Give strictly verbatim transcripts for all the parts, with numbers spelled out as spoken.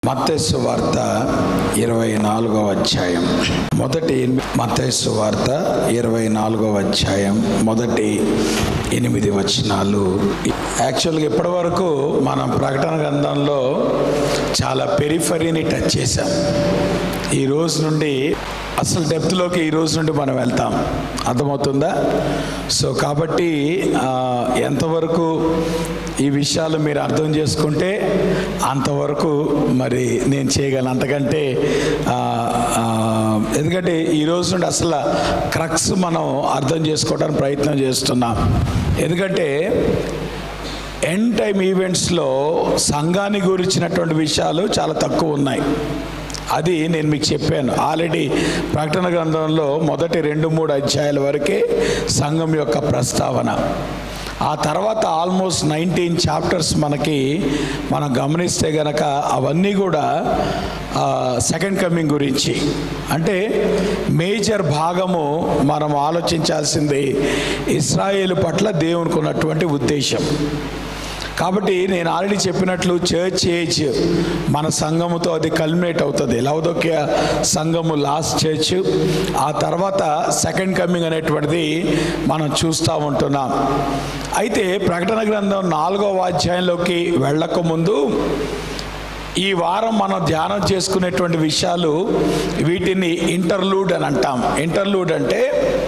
మత్తయి సువార్త ఇరవై నాలుగవ అధ్యాయం మొదటి మత్తయి సువార్త ఇరవై నాలుగవ అధ్యాయం మొదటి ఎనిమిది వచనాలు. యాక్చువల్గా ఇప్పటి వరకు మనం ప్రకటన గ్రంథంలో చాలా పెరిఫరీని టచ్ చేశాం. ఈ రోజు నుండి అసలు డెప్త్లోకి ఈ రోజు నుండి మనం వెళ్తాం. అర్థమవుతుందా? సో కాబట్టి ఎంతవరకు ఈ విషయాలు మీరు అర్థం చేసుకుంటే అంతవరకు మరి నేను చేయగలను. అంతకంటే ఎందుకంటే ఈ రోజు నుండి అసలు క్రక్స్ మనం అర్థం చేసుకోవడానికి ప్రయత్నం చేస్తున్నాం. ఎందుకంటే ఎండ్ టైమ్ ఈవెంట్స్లో సంఘాన్ని గురించినటువంటి విషయాలు చాలా తక్కువ ఉన్నాయి. అది నేను మీకు చెప్పాను ఆల్రెడీ. ప్రకటన గ్రంథంలో మొదటి రెండు మూడు అధ్యాయాల వరకే సంఘం యొక్క ప్రస్తావన. ఆ తర్వాత ఆల్మోస్ట్ నైన్టీన్ చాప్టర్స్ మనకి మనం గమనిస్తే గనక అవన్నీ కూడా సెకండ్ కమింగ్ గురించి. అంటే మేజర్ భాగము మనం ఆలోచించాల్సింది ఇశ్రాయేలు పట్ల దేవునికి ఉన్నటువంటి ఉద్దేశం. కాబట్టి నేను ఆల్రెడీ చెప్పినట్లు చర్చ్ ఏజ్ మన సంఘముతో అది కల్మినేట్ అవుతుంది. లవదోకియా సంఘము లాస్ట్ చర్చ్, ఆ తర్వాత సెకండ్ కమింగ్ అనేటువంటిది మనం చూస్తూ ఉంటున్నాం. అయితే ప్రకటన గ్రంథం నాలుగవ అధ్యాయంలోకి వెళ్ళక ముందు ఈ వారం మనం ధ్యానం చేసుకునేటువంటి విషయాలు వీటిని ఇంటర్లూడ్ అని అంటాం. ఇంటర్లూడ్ అంటే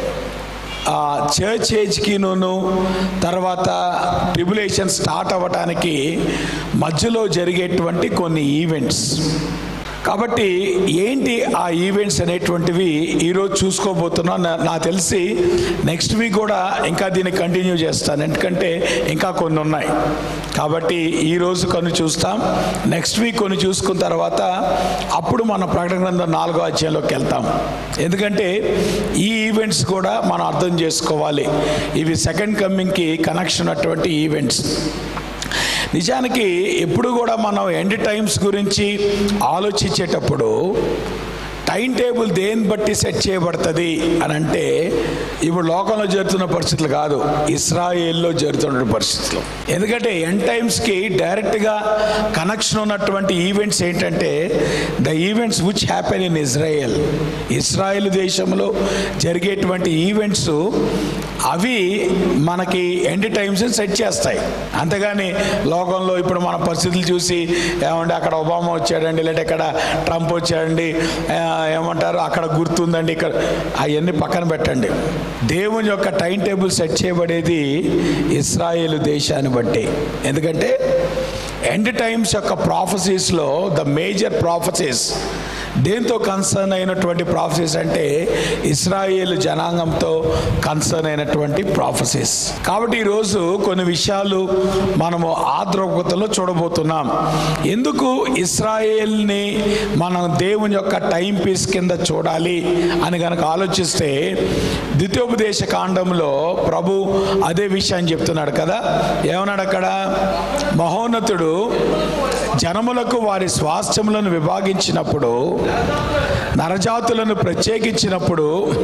చర్చ్ ఏజ్కి నూను తర్వాత ట్రిబులేషన్ స్టార్ట్ అవ్వటానికి మధ్యలో జరిగేటువంటి కొన్ని ఈవెంట్స్. కాబట్టి ఏంటి ఆ ఈవెంట్స్ అనేటువంటివి ఈరోజు చూసుకోబోతున్నాం. నాకు తెలిసి నెక్స్ట్ వీక్ కూడా ఇంకా దీన్ని కంటిన్యూ చేస్తాను, ఎందుకంటే ఇంకా కొన్ని ఉన్నాయి. కాబట్టి ఈరోజు కొన్ని చూస్తాం, నెక్స్ట్ వీక్ కొన్ని చూసుకున్న తర్వాత అప్పుడు మనం ప్రకటన గ్రంథం నాలుగో అధ్యాయంలోకి వెళ్తాం. ఎందుకంటే ఈ ఈవెంట్స్ కూడా మనం అర్థం చేసుకోవాలి. ఇవి సెకండ్ కమింగ్కి కనెక్షన్ అటువంటి ఈవెంట్స్. నిజానికి ఎప్పుడు కూడా మనం ఎండ్ టైమ్స్ గురించి ఆలోచించేటప్పుడు టైం టేబుల్ దేని బట్టి సెట్ చేయబడుతుంది అని అంటే ఇప్పుడు లోకంలో జరుగుతున్న పరిస్థితులు కాదు, ఇస్రాయేల్లో జరుగుతున్న పరిస్థితులు. ఎందుకంటే ఎండ్ టైమ్స్కి డైరెక్ట్గా కనెక్షన్ ఉన్నటువంటి ఈవెంట్స్ ఏంటంటే the events which happen in Israel. ఇస్రాయేల్ దేశంలో జరిగేటువంటి ఈవెంట్స్ అవి మనకి ఎండ్ టైమ్స్ సెట్ చేస్తాయి. అంతేగాని లోకంలో ఇప్పుడు మన పరిస్థితులు చూసి ఏమంటే అక్కడ ఒబామా వచ్చాడండి, లేదంటే ఇక్కడ ట్రంప్ వచ్చాడండి, ఏమంటారు అక్కడ గుర్తుందండి, ఇక్కడ అవన్నీ పక్కన పెట్టండి. దేవుని యొక్క టైం టేబుల్ సెట్ చేయబడేది ఇశ్రాయేలు దేశాన్ని బట్టి. ఎందుకంటే ఎండ్ టైమ్స్ యొక్క ప్రాఫెసీస్లో ద మేజర్ ప్రాఫెసీస్ దేంతో కన్సర్న్ అయినటువంటి ప్రాఫెసీస్ అంటే ఇశ్రాయేలు జనాంగంతో కన్సర్న్ అయినటువంటి ప్రాఫెసీస్. కాబట్టి ఈరోజు కొన్ని విషయాలు మనము ఆద్రోగతలో చూడబోతున్నాం. ఎందుకు ఇశ్రాయేల్ని మనం దేవుని యొక్క టైం పీస్ కింద చూడాలి అని కనుక ఆలోచిస్తే ద్వితీయోపదేశ కాండంలో ప్రభు అదే విషయాన్ని చెప్తున్నాడు కదా. ఏమన్నాడు అక్కడ? మహోన్నతుడు జనములకు వారి స్వాస్థ్యములను విభాగించినప్పుడు, నరజాతులను ప్రత్యేకించినప్పుడు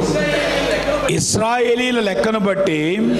ఇశ్రాయేలీల లెక్కను బట్టి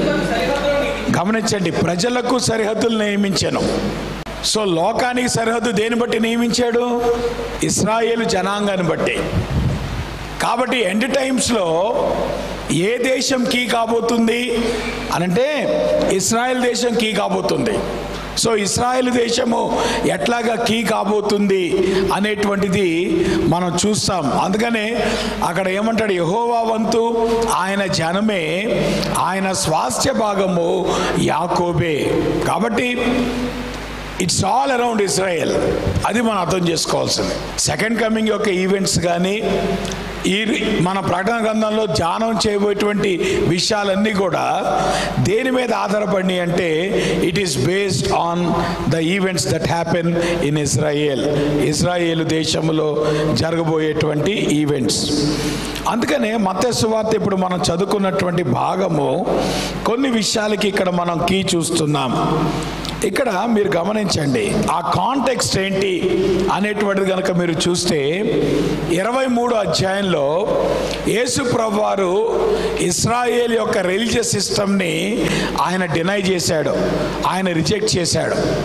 గమనించండి, ప్రజలకు సరిహద్దులు నియమించాను. సో లోకానికి సరిహద్దు దేని బట్టి నియమించాడు? ఇశ్రాయేలు జనాంగాన్ని బట్టి. కాబట్టి ఎండ్ టైమ్స్లో ఏ దేశం కీ కాబోతుంది అనంటే ఇశ్రాయేల్ దేశం కీ కాబోతుంది. సో ఇశ్రాయేల్ దేశము ఎట్లాగా కీ కాబోతుంది అనేటువంటిది మనం చూస్తాం. అందుకనే అక్కడ ఏమంటాడు? యెహోవా వంతు ఆయన జనమే, ఆయన స్వాస్థ్య భాగము యాకోబే. కాబట్టి ఇట్స్ ఆల్ అరౌండ్ ఇజ్రాయెల్. అది మనం అర్థం చేసుకోవాల్సింది. సెకండ్ కమింగ్ యొక్క ఈవెంట్స్ కానీ ఈ మన ప్రకటన గ్రంథంలో ధ్యానం చేయబోయేటువంటి విషయాలన్నీ కూడా దేని మీద ఆధారపడి అంటే it is based on the events that happen in Israel. ఇజ్రాయేలు దేశంలో జరగబోయేటువంటి ఈవెంట్స్. అందుకనే మత్తయి సువార్త ఇప్పుడు మనం చదువుకున్నటువంటి భాగము కొన్ని విషయాలకి ఇక్కడ మనం కీ చూస్తున్నాం. ఇక్కడ మీరు గమనించండి, ఆ కాంటెక్స్ట్ ఏంటి అనేటువంటిది కనుక మీరు చూస్తే ఇరవై మూడు అధ్యాయంలో యేసు ప్రభువారు ఇశ్రాయేల్ యొక్క రిలీజియస్ సిస్టమ్ని ఆయన డినై చేశాడు, ఆయన రిజెక్ట్ చేశాడు.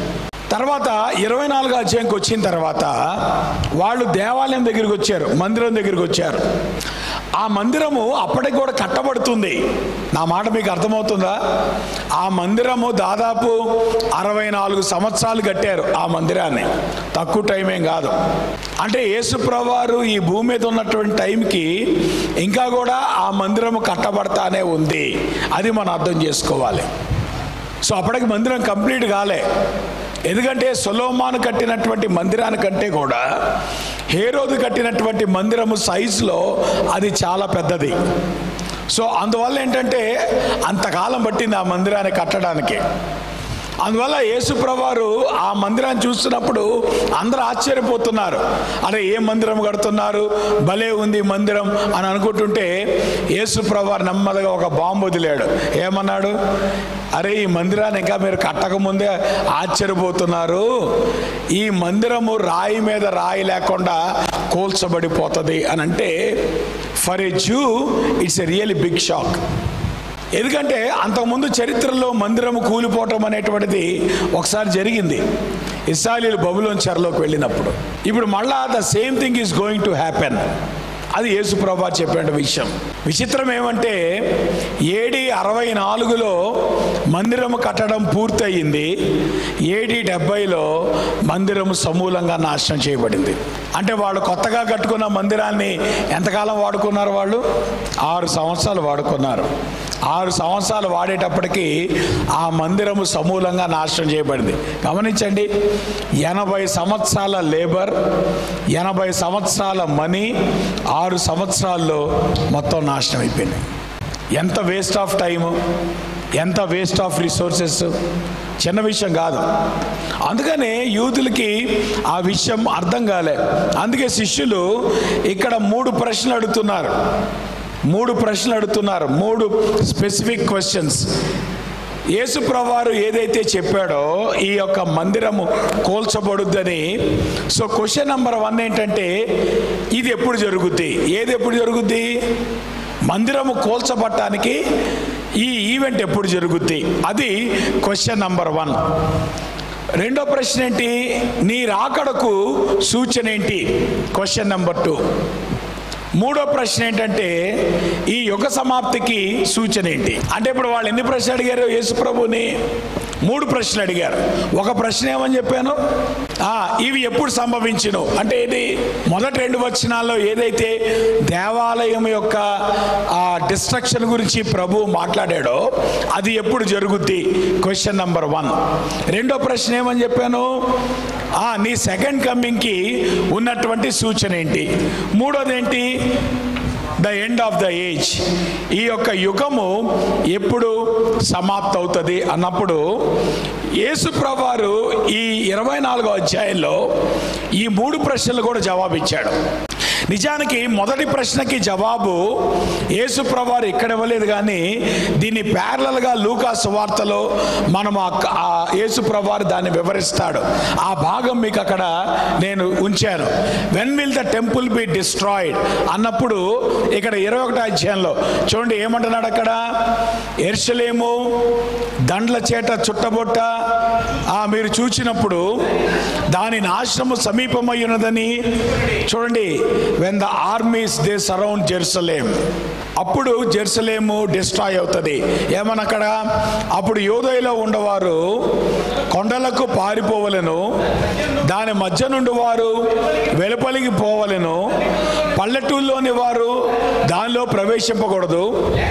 తర్వాత ఇరవై నాలుగో అధ్యాయంకి వచ్చిన తర్వాత వాళ్ళు దేవాలయం దగ్గరికి వచ్చారు, మందిరం దగ్గరికి వచ్చారు. ఆ మందిరము అప్పటికి కూడా కట్టబడుతుంది. నా మాట మీకు అర్థమవుతుందా? ఆ మందిరము దాదాపు అరవై నాలుగు సంవత్సరాలు కట్టారు ఆ మందిరాన్ని, తక్కువ టైం ఏం కాదు. అంటే యేసుప్రభువు వారు ఈ భూమి మీద ఉన్నటువంటి టైంకి ఇంకా కూడా ఆ మందిరము కట్టబడతానే ఉంది. అది మనం అర్థం చేసుకోవాలి. సో అప్పటికి మందిరం కంప్లీట్ కాలే. ఎందుకంటే సొలొమోను కట్టినటువంటి మందిరానికంటే కూడా హేరోదు కట్టినటువంటి మందిరము సైజులో అది చాలా పెద్దది. సో అందువల్ల ఏంటంటే అంతకాలం పట్టింది ఆ మందిరాన్ని కట్టడానికి. అందువల్ల యేసుప్రభువు వారు ఆ మందిరాన్ని చూస్తున్నప్పుడు అందరూ ఆశ్చర్యపోతున్నారు. అరే ఏ మందిరం కడుతున్నారు, భలే ఉంది మందిరం అని అనుకుంటుంటే యేసుప్రభువు వారు నెమ్మదిగా ఒక బాంబు వదిలాడు. ఏమన్నాడు? అరే ఈ మందిరాన్ని ఇంకా మీరు కట్టకముందే ఆశ్చర్యపోతున్నారు. ఈ మందిరము రాయి మీద రాయి లేకుండా కూల్చబడిపోతుంది అని అంటే for a Jew it's a really big shock. ఎందుకంటే అంతకుముందు చరిత్రలో మందిరము కూలిపోవటం అనేటువంటిది ఒకసారి జరిగింది, ఇశ్రాయేలీయులు బబులోను చెరలోకి వెళ్ళినప్పుడు. ఇప్పుడు మళ్ళా the same thing is going to happen. అది యేసుప్రభువు వారు చెప్పిన విషయం. విచిత్రం ఏమంటే ఏడి అరవై నాలుగులో మందిరము కట్టడం పూర్తయింది. ఏడి డెబ్బైలో మందిరము సమూలంగా నాశనం చేయబడింది. అంటే వాళ్ళు కొత్తగా కట్టుకున్న మందిరాన్ని ఎంతకాలం వాడుకున్నారు? వాళ్ళు ఆరు సంవత్సరాలు వాడుకున్నారు. ఆరు సంవత్సరాలు వాడేటప్పటికి ఆ మందిరము సమూలంగా నాశనం చేయబడింది. గమనించండి, ఎనభై సంవత్సరాల లేబర్, ఎనభై సంవత్సరాల మనీ ఆరు సంవత్సరాల్లో మొత్తం నాశనం అయిపోయింది. ఎంత వేస్ట్ ఆఫ్ టైము, ఎంత వేస్ట్ ఆఫ్ రిసోర్సెస్, చిన్న విషయం కాదు. అందుకనే యూదులకి ఆ విషయం అర్థం కాలే. అందుకే శిష్యులు ఇక్కడ మూడు ప్రశ్నలు అడుగుతున్నారు మూడు ప్రశ్నలు అడుగుతున్నారు మూడు స్పెసిఫిక్ క్వశ్చన్స్. యేసుప్రభువు వారు ఏదైతే చెప్పాడో ఈ యొక్క మందిరము కూల్చబడుద్దని. సో క్వశ్చన్ నెంబర్ వన్ ఏంటంటే ఇది ఎప్పుడు జరుగుద్ది? ఏది ఎప్పుడు జరుగుద్ది? మందిరము కూల్చబడటానికి ఈ ఈవెంట్ ఎప్పుడు జరుగుద్ది? అది క్వశ్చన్ నెంబర్ వన్. రెండో ప్రశ్న ఏంటి? నీ రాకడకు సూచన ఏంటి? Question number two. మూడో ప్రశ్న ఏంటంటే ఈ యుగ సమాప్తికి సూచన ఏంటి? అంటే ఇప్పుడు వాళ్ళు ఎన్ని ప్రశ్నలు అడిగారు యేసుప్రభుని? మూడు ప్రశ్నలు అడిగారు. ఒక ప్రశ్న ఏమని చెప్పాను? ఇవి ఎప్పుడు సంభవించును అంటే ఇది మొదటి రెండు వచనాల్లో ఏదైతే దేవాలయం యొక్క ఆ డిస్ట్రక్షన్ గురించి ప్రభు మాట్లాడాడో అది ఎప్పుడు జరుగుద్ది? Question number one. రెండో ప్రశ్న ఏమని చెప్పాను? నీ సెకండ్ కమింగ్కి ఉన్నటువంటి సూచన ఏంటి? మూడోది ఏంటి? The end of the age, ఈ యొక్క యుగము ఎప్పుడు సమాప్తి అవుతుంది అన్నప్పుడు యేసుప్రభువు వారు ఈ ఇరవై నాలుగో అధ్యాయంలో ఈ మూడు ప్రశ్నలు కూడా జవాబిచ్చాడు. నిజానికి మొదటి ప్రశ్నకి జవాబు యేసుప్రభువు వారు ఇక్కడ ఇవ్వలేదు, కానీ దీన్ని ప్యారలల్గా లూకా సువార్తలో మనం ఆ యేసుప్రభువు వారు దాన్ని వివరిస్తాడు. ఆ భాగం మీకు అక్కడ నేను ఉంచాను. When will the temple be destroyed అన్నప్పుడు ఇక్కడ ఇరవై ఒకటో అధ్యాయంలో చూడండి ఏమంటున్నాడు అక్కడ? యెరూషలేము దండ్ల చేత చుట్టబొట్ట మీరు చూచినప్పుడు దాని నాశనము సమీపమై ఉన్నదని. చూడండి, when the armies they surround Jerusalem, అప్పుడు జెరూసలేము డిస్ట్రాయ్ అవుతుంది. ఏమన్నా అక్కడ? అప్పుడు యూదయలో ఉండవారు కొండలకు పారిపోవలెను, దాని మధ్య నుండి వారు వెలుపలికి పోవలెను, పల్లెటూళ్ళలోని వారు దానిలో ప్రవేశింపకూడదు,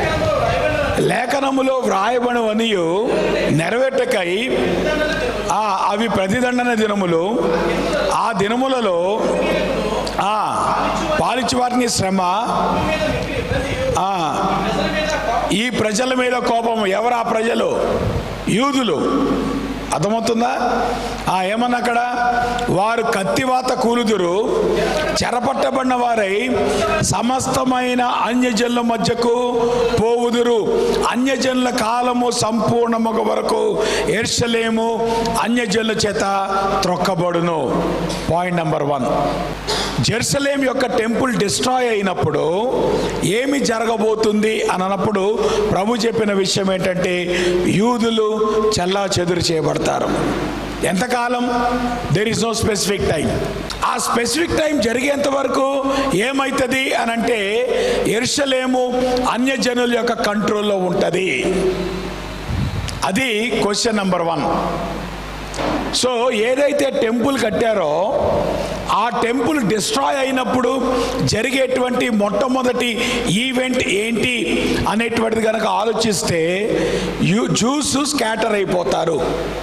లేఖనములో వ్రాయబడినవనియు నెరవేర్టకై అవి ప్రతిదండన దినములు, ఆ దినములలో పాలించి వారిని శ్రమ, ఈ ప్రజల మీద కోపం. ఎవరు ఆ ప్రజలు? యూదులు. అర్థమవుతుందా? ఏమన్నా అక్కడ? వారు కత్తివాత కూలుదురు, చెరపట్టబడిన వారై సమస్తమైన అన్యజనుల మధ్యకు పోవుదురు. అన్యజనుల కాలము సంపూర్ణమగు వరకు యెరూషలేము అన్యజనుల చేత త్రొక్కబడును. Point number one. జెరూసలేం యొక్క టెంపుల్ డిస్ట్రాయ్ అయినప్పుడు ఏమి జరగబోతుంది అని అన్నప్పుడు ప్రభు చెప్పిన విషయం ఏంటంటే యూదులు చెల్లా చెదురు చేయబడతారు. ఎంతకాలం? There is no specific time. ఆ స్పెసిఫిక్ టైం జరిగేంత వరకు ఏమవుతుంది అని అంటే యెరూషలేము అన్యజనుల యొక్క కంట్రోల్లో ఉంటుంది. అది క్వశ్చన్ నెంబర్ వన్. సో ఏదైతే టెంపుల్ కట్టారో ఆ టెంపుల్ డిస్ట్రాయ్ అయినప్పుడు జరిగేటువంటి మొట్టమొదటి ఈవెంట్ ఏంటి అనేటువంటిది కనుక ఆలోచిస్తే యూ జూస్ స్కాటర్ అయిపోతారు,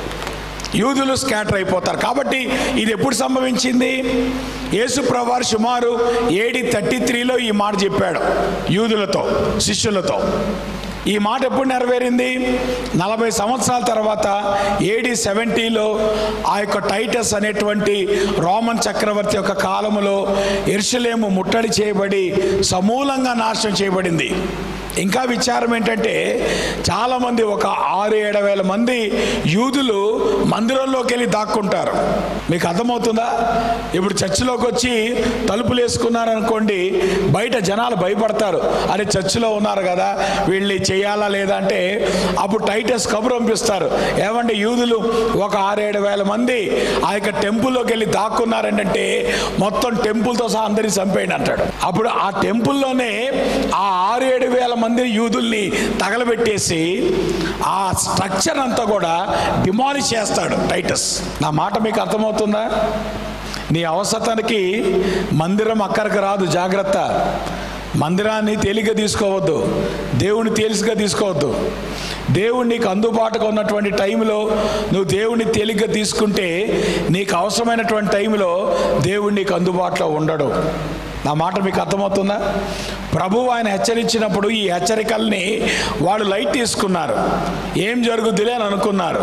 యూదులు స్కాటర్ అయిపోతారు. కాబట్టి ఇది ఎప్పుడు సంభవించింది? యేసు ప్రభువారు సుమారు ఏడి థర్టీ త్రీలో ఈ మాట చెప్పాడు యూదులతో, శిష్యులతో. ఈ మాట ఎప్పుడు నెరవేరింది? నలభై సంవత్సరాల తర్వాత ఏడి సెవెంటీలో ఆ యొక్క టైటస్ అనేటువంటి రోమన్ చక్రవర్తి యొక్క కాలములో యెరూషలేము ముట్టడి చేయబడి సమూలంగా నాశనం చేయబడింది. ఇంకా విచారం ఏంటంటే చాలామంది, ఒక ఆరు ఏడు వేల మంది యూదులు మందిరంలోకి వెళ్ళి దాక్కుంటారు. మీకు అర్థమవుతుందా? ఇప్పుడు చర్చిలోకి వచ్చి తలుపులు వేసుకున్నారనుకోండి, బయట జనాలు భయపడతారు, అరే చర్చిలో ఉన్నారు కదా వీళ్ళని చేయాలా లేదా అంటే అప్పుడు టైటస్ కబురు పంపిస్తారు, ఏమంటే యూదులు ఒక ఆరు ఏడు వేల మంది ఆ యొక్క టెంపుల్లోకి వెళ్ళి దాక్కున్నారంటే మొత్తం టెంపుల్తో సహా అందరినీ చంపేయండి అంటాడు. అప్పుడు ఆ టెంపుల్లోనే ఆ ఆరు ఏడు వేల మంది యూదుల్ని తగలబెట్టేసి ఆ స్ట్రక్చర్ అంతా కూడా డిమాలిష్ చేస్తాడు టైటస్. నా మాట మీకు అర్థమవుతుందా? నీ అవసరానికి మందిరం అక్కడికి రాదు, జాగ్రత్త. మందిరాన్ని తేలిగ్గా తీసుకోవద్దు, దేవుని తేలిగ్గా తీసుకోవద్దు. దేవుడు నీకు అందుబాటుగా ఉన్నటువంటి టైంలో నువ్వు దేవుడిని తేలిగ్గా తీసుకుంటే నీకు అవసరమైనటువంటి టైంలో దేవుడు నీకు అందుబాటులో ఉండడు. నా మాట మీకు అర్థమవుతుందా? ప్రభువు ఆయన హెచ్చరించినప్పుడు ఈ హెచ్చరికల్ని వాళ్ళు లైట్ తీసుకున్నారు. ఏం జరుగుద్దిలే అని అనుకున్నారు.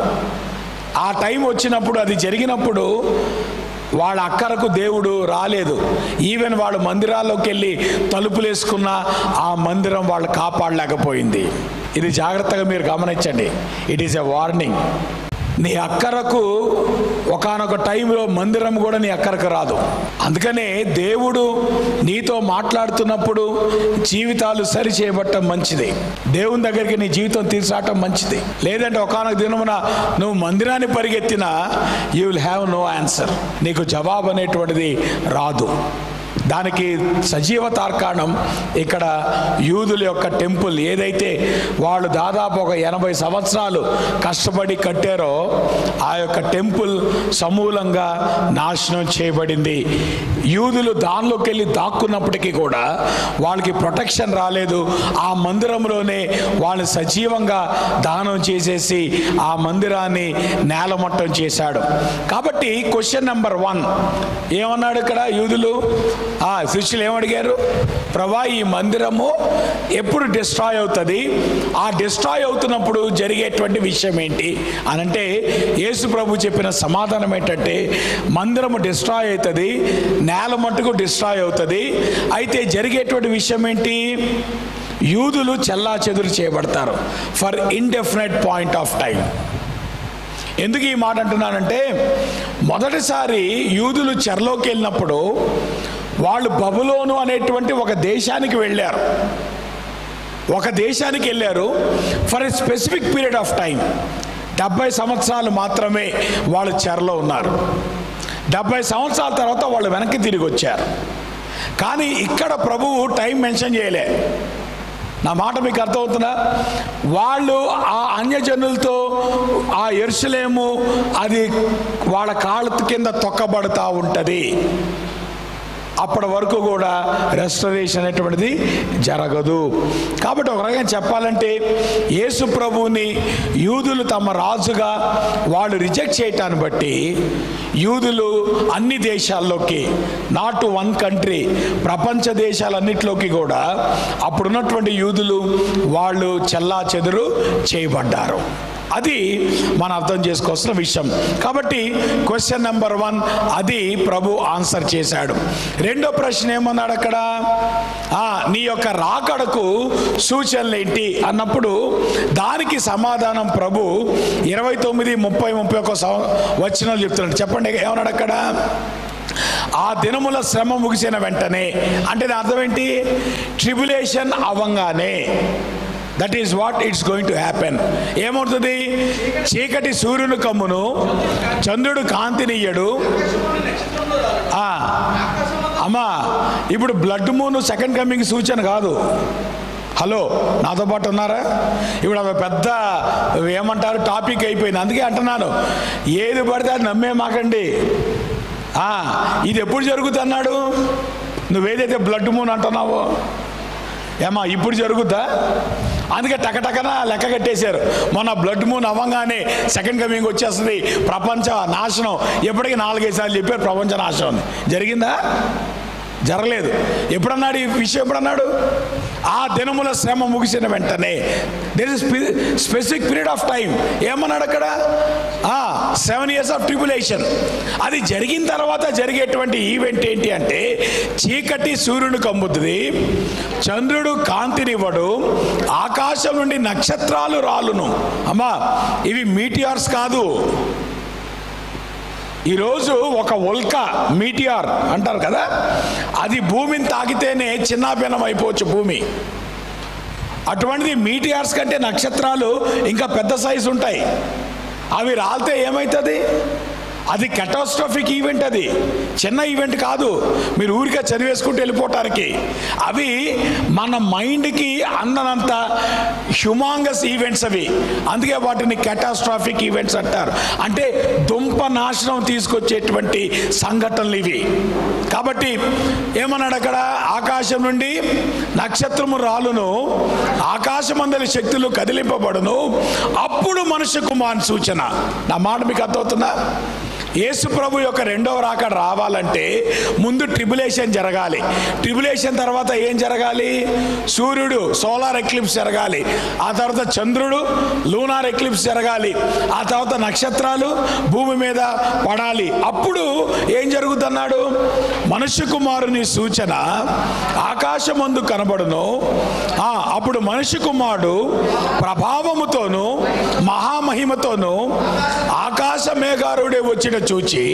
ఆ టైం వచ్చినప్పుడు, అది జరిగినప్పుడు వాళ్ళ అక్కరకు దేవుడు రాలేదు. ఈవెన్ వాళ్ళు మందిరాల్లోకి వెళ్ళి తలుపులు వేసుకున్న ఆ మందిరం వాళ్ళు కాపాడలేకపోయింది. ఇది జాగ్రత్తగా మీరు గమనించండి. It is a warning. నీ అక్కరకు ఒకానొక టైంలో మందిరం కూడా నీ అక్కరకు రాదు. అందుకనే దేవుడు నీతో మాట్లాడుతున్నప్పుడు జీవితాలు సరి చేయబట్టడం మంచిది. దేవుని దగ్గరికి నీ జీవితం తీసుకురావటం మంచిది. లేదంటే ఒకానొక దినమున నువ్వు మందిరాన్ని పరిగెత్తినా you will have no answer. నీకు జవాబు అనేటువంటిది రాదు. దానికి సజీవ తార్కాణం ఇక్కడ యూదుల యొక్క టెంపుల్ ఏదైతే వాళ్ళు దాదాపు ఒక ఎనభై సంవత్సరాలు కష్టపడి కట్టారో ఆ యొక్క టెంపుల్ సమూలంగా నాశనం చేయబడింది. యూదులు దానిలోకి వెళ్ళి దాక్కున్నప్పటికీ కూడా వాళ్ళకి ప్రొటెక్షన్ రాలేదు. ఆ మందిరంలోనే వాళ్ళు సజీవంగా దానం చేసేసి ఆ మందిరాన్ని నేలమట్టం చేశాడు. కాబట్టి క్వశ్చన్ నెంబర్ వన్ ఏమన్నాడు ఇక్కడ యూదులు? ఆ శిష్యులు ఏమడిగారు? ప్రభా, ఈ మందిరము ఎప్పుడు డిస్ట్రాయ్ అవుతుంది? ఆ డిస్ట్రాయ్ అవుతున్నప్పుడు జరిగేటువంటి విషయం ఏంటి అని అంటే యేసు ప్రభు చెప్పిన సమాధానం ఏంటంటే మందిరము డిస్ట్రాయ్ అవుతుంది, నేల మట్టుకు డిస్ట్రాయ్ అవుతుంది. అయితే జరిగేటువంటి విషయం ఏంటి? యూదులు చెల్లా చెదురు చేయబడతారు for indefinite point of time. ఎందుకు ఈ మాట అంటున్నానంటే మొదటిసారి యూదులు చెరలోకి వెళ్ళినప్పుడు వాళ్ళు బబులోను అనేటువంటి ఒక దేశానికి వెళ్ళారు. ఒక దేశానికి వెళ్ళారు for a specific period of time. డెబ్బై సంవత్సరాలు మాత్రమే వాళ్ళు చెరలో ఉన్నారు. డెబ్బై సంవత్సరాల తర్వాత వాళ్ళు వెనక్కి తిరిగి వచ్చారు. కానీ ఇక్కడ ప్రభువు టైం మెన్షన్ చేయలే. నా మాట మీకు అర్థమవుతుందా? వాళ్ళు ఆ అన్యజనులతో ఆ యెరూషలేము అది వాళ్ళ కాళ్ళ కింద తొక్కబడుతూ ఉంటుంది. అప్పటి వరకు కూడా రెస్టరేషన్ అనేటువంటిది జరగదు. కాబట్టి ఒక రకంగా చెప్పాలంటే యేసు ప్రభువుని యూదులు తమ రాజుగా వాళ్ళు రిజెక్ట్ చేయటాన్ని బట్టి యూదులు అన్ని దేశాల్లోకి, నాట్ వన్ కంట్రీ, ప్రపంచ దేశాలన్నిటిలోకి కూడా అప్పుడున్నటువంటి యూదులు వాళ్ళు చెల్లా చెదురు చేయబడ్డారు. అది మనం అర్థం చేసుకోవాల్సిన విషయం. కాబట్టి క్వశ్చన్ నెంబర్ వన్ అది ప్రభు ఆన్సర్ చేశాడు. రెండో ప్రశ్న ఏమన్నాడు అక్కడ? నీ యొక్క రాకడకు సూచనలు ఏంటి అన్నప్పుడు దానికి సమాధానం ప్రభు ఇరవై తొమ్మిది ముప్పై ముప్పై ఒక వచనాలు చెప్తున్నాడు. చెప్పండి ఏమన్నాడు అక్కడ? ఆ దినముల శ్రమ ముగిసిన వెంటనే అంటే అర్థం ఏంటి? ట్రిబులేషన్ అవ్వంగానే that is what it's going to happen. ఏమవుతుంది? చీకటి సూర్యుని కమ్మును, చంద్రుడు కాంతినియ్యడు. అమ్మా, ఇప్పుడు బ్లడ్ మూన్ సెకండ్ కమింగ్ సూచన కాదు. హలో, నాతో పాటు ఉన్నారా? ఇప్పుడు అవి పెద్ద ఏమంటారు టాపిక్ అయిపోయింది. అందుకే అంటున్నాను, ఏది పడితే అది నమ్మే మాకండి. ఇది ఎప్పుడు జరుగుతున్నాడు? నువ్వేదైతే బ్లడ్ మూన్ అంటున్నావో ఏమా ఇప్పుడు జరుగుద్దా? అందుకే టకటకన లెక్క కట్టేశారు. మొన్న బ్లడ్ మూన్ అవ్వగానే సెకండ్ కమింగ్ వచ్చేస్తుంది, ప్రపంచ నాశనం. ఎప్పటికీ నాలుగైదు సార్లు చెప్పారు ప్రపంచ నాశనం. జరిగిందా? జరగలేదు. ఎప్పుడన్నాడు ఈ విషయం? ఎప్పుడన్నాడు? ఆ దినముల శ్రమ ముగిసిన వెంటనే. There is specific period of time. ఏమన్నాడు అక్కడ? Seven years of tribulation. అది జరిగిన తర్వాత జరిగేటువంటి ఈవెంట్ ఏంటి అంటే, చీకటి సూర్యుడు కమ్ముతుంది, చంద్రుడు కాంతినివ్వడు, ఆకాశం నుండి నక్షత్రాలు రాలును. అమ్మా, ఇవి మీటియార్స్ కాదు. ఈరోజు ఒక ఉల్క మీటియార్ అంటారు కదా, అది భూమిని తాకితేనే చిన్నాభిన్నం అయిపోవచ్చు భూమి. అటువంటిది మీటియార్స్ కంటే నక్షత్రాలు ఇంకా పెద్ద సైజు ఉంటాయి. అవి రాలితే ఏమవుతుంది? అది కెటాస్ట్రోఫిక్ ఈవెంట్. అది చిన్న ఈవెంట్ కాదు, మీరు ఊరికే చదివేసుకుంటూ వెళ్ళిపోవటానికి. అవి మన మైండ్కి అందనంత హ్యూమాంగస్ ఈవెంట్స్ అవి. అందుకే వాటిని కెటాస్ట్రాఫిక్ ఈవెంట్స్ అంటారు. అంటే దుంప నాశనం తీసుకొచ్చేటువంటి సంఘటనలు ఇవి. కాబట్టి ఏమన్నాడు అక్కడ? ఆకాశం నుండి నక్షత్రము రాలును, ఆకాశమందలి శక్తులు కదిలింపబడును, అప్పుడు మనుష్య కుమారుని సూచన. నా మాట మీకు అర్థమవుతుందా? యేసు ప్రభు యొక్క రెండవ రాకడ రావాలంటే ముందు ట్రిబులేషన్ జరగాలి. ట్రిబులేషన్ తర్వాత ఏం జరగాలి? సూర్యుడు సోలార్ ఎక్లిప్స్ జరగాలి. ఆ తర్వాత చంద్రుడు లూనార్ ఎక్లిప్స్ జరగాలి. ఆ తర్వాత నక్షత్రాలు భూమి మీద పడాలి. అప్పుడు ఏం జరుగుతున్నాడు? మనుష్య కుమారుని సూచన ఆకాశమందు కనబడును. అప్పుడు మనుష్య కుమారుడు ప్రభావముతోను మహామహిమతోను ఆకాశ మేఘారుడే వచ్చిన చూచి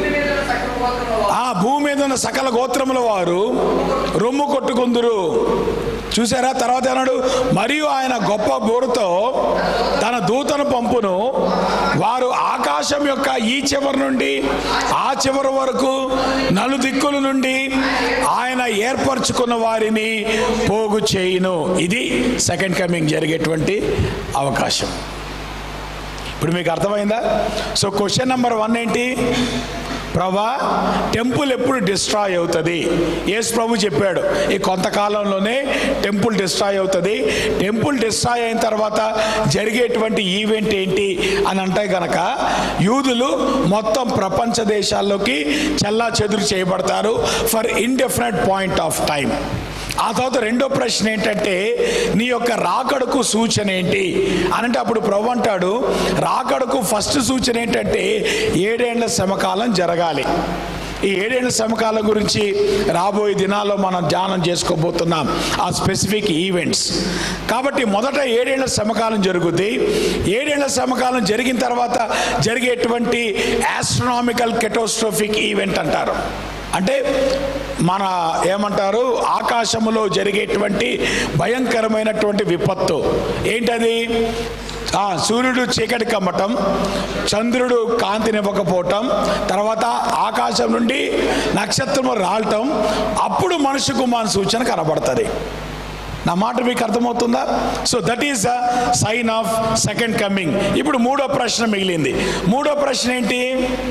ఆ భూమి మీద ఉన్న సకల గోత్రముల వారు రొమ్ము కొట్టుకుందురు. చూసారా? తర్వాత అన్నాడు, మరియు ఆయన గొప్ప బోరుతో తన దూతను పంపును, వారు ఆకాశం యొక్క ఈ చివరి నుండి ఆ చివరి వరకు నలుదిక్కుల నుండి ఆయన ఏర్పరచుకున్న వారిని పోగు చేయును. ఇది సెకండ్ కమింగ్ జరిగేటువంటి అవకాశం. ఇప్పుడు మీకు అర్థమైందా? సో క్వశ్చన్ నెంబర్ వన్ ఏంటి? ప్రభా, టెంపుల్ ఎప్పుడు డిస్ట్రాయ్ అవుతుంది? యేసు ప్రభు చెప్పాడు, ఈ కొంతకాలంలోనే టెంపుల్ డిస్ట్రాయ్ అవుతుంది. టెంపుల్ డిస్ట్రాయ్ అయిన తర్వాత జరిగేటువంటి ఈవెంట్ ఏంటి అని అంటే గనక, యూదులు మొత్తం ప్రపంచ దేశాల్లోకి చెల్లా చెదురు చేయబడతారు for indefinite point of time. ఆ తర్వాత రెండో ప్రశ్న ఏంటంటే, నీ యొక్క రాకడకు సూచన ఏంటి అనంటే, అప్పుడు ప్రభు అంటాడు, రాకడకు ఫస్ట్ సూచన ఏంటంటే ఏడేళ్ల శ్రమకాలం జరగాలి. ఈ ఏడేళ్ల శ్రమకాలం గురించి రాబోయే దినాల్లో మనం ధ్యానం చేసుకోబోతున్నాం, ఆ స్పెసిఫిక్ ఈవెంట్స్. కాబట్టి మొదట ఏడేళ్ల శ్రమకాలం జరుగుద్ది. ఏడేళ్ల శ్రమకాలం జరిగిన తర్వాత జరిగేటువంటి ఆస్ట్రోనామికల్ కెటాస్ట్రోఫిక్ ఈవెంట్ అంటారు. అంటే మన ఏమంటారు, ఆకాశములో జరిగేటువంటి భయంకరమైనటువంటి విపత్తు ఏంటది? సూర్యుడు చీకటి కమ్మటం, చంద్రుడు కాంతినివ్వకపోవటం, తర్వాత ఆకాశం నుండి నక్షత్రము రాలటం, అప్పుడు మనుష్య కుమారుని సూచన కనబడుతుంది. నా మాట మీకు అర్థమవుతుందా? So that is the sign of second coming. ఇప్పుడు మూడో ప్రశ్న మిగిలింది. మూడో ప్రశ్న ఏంటి?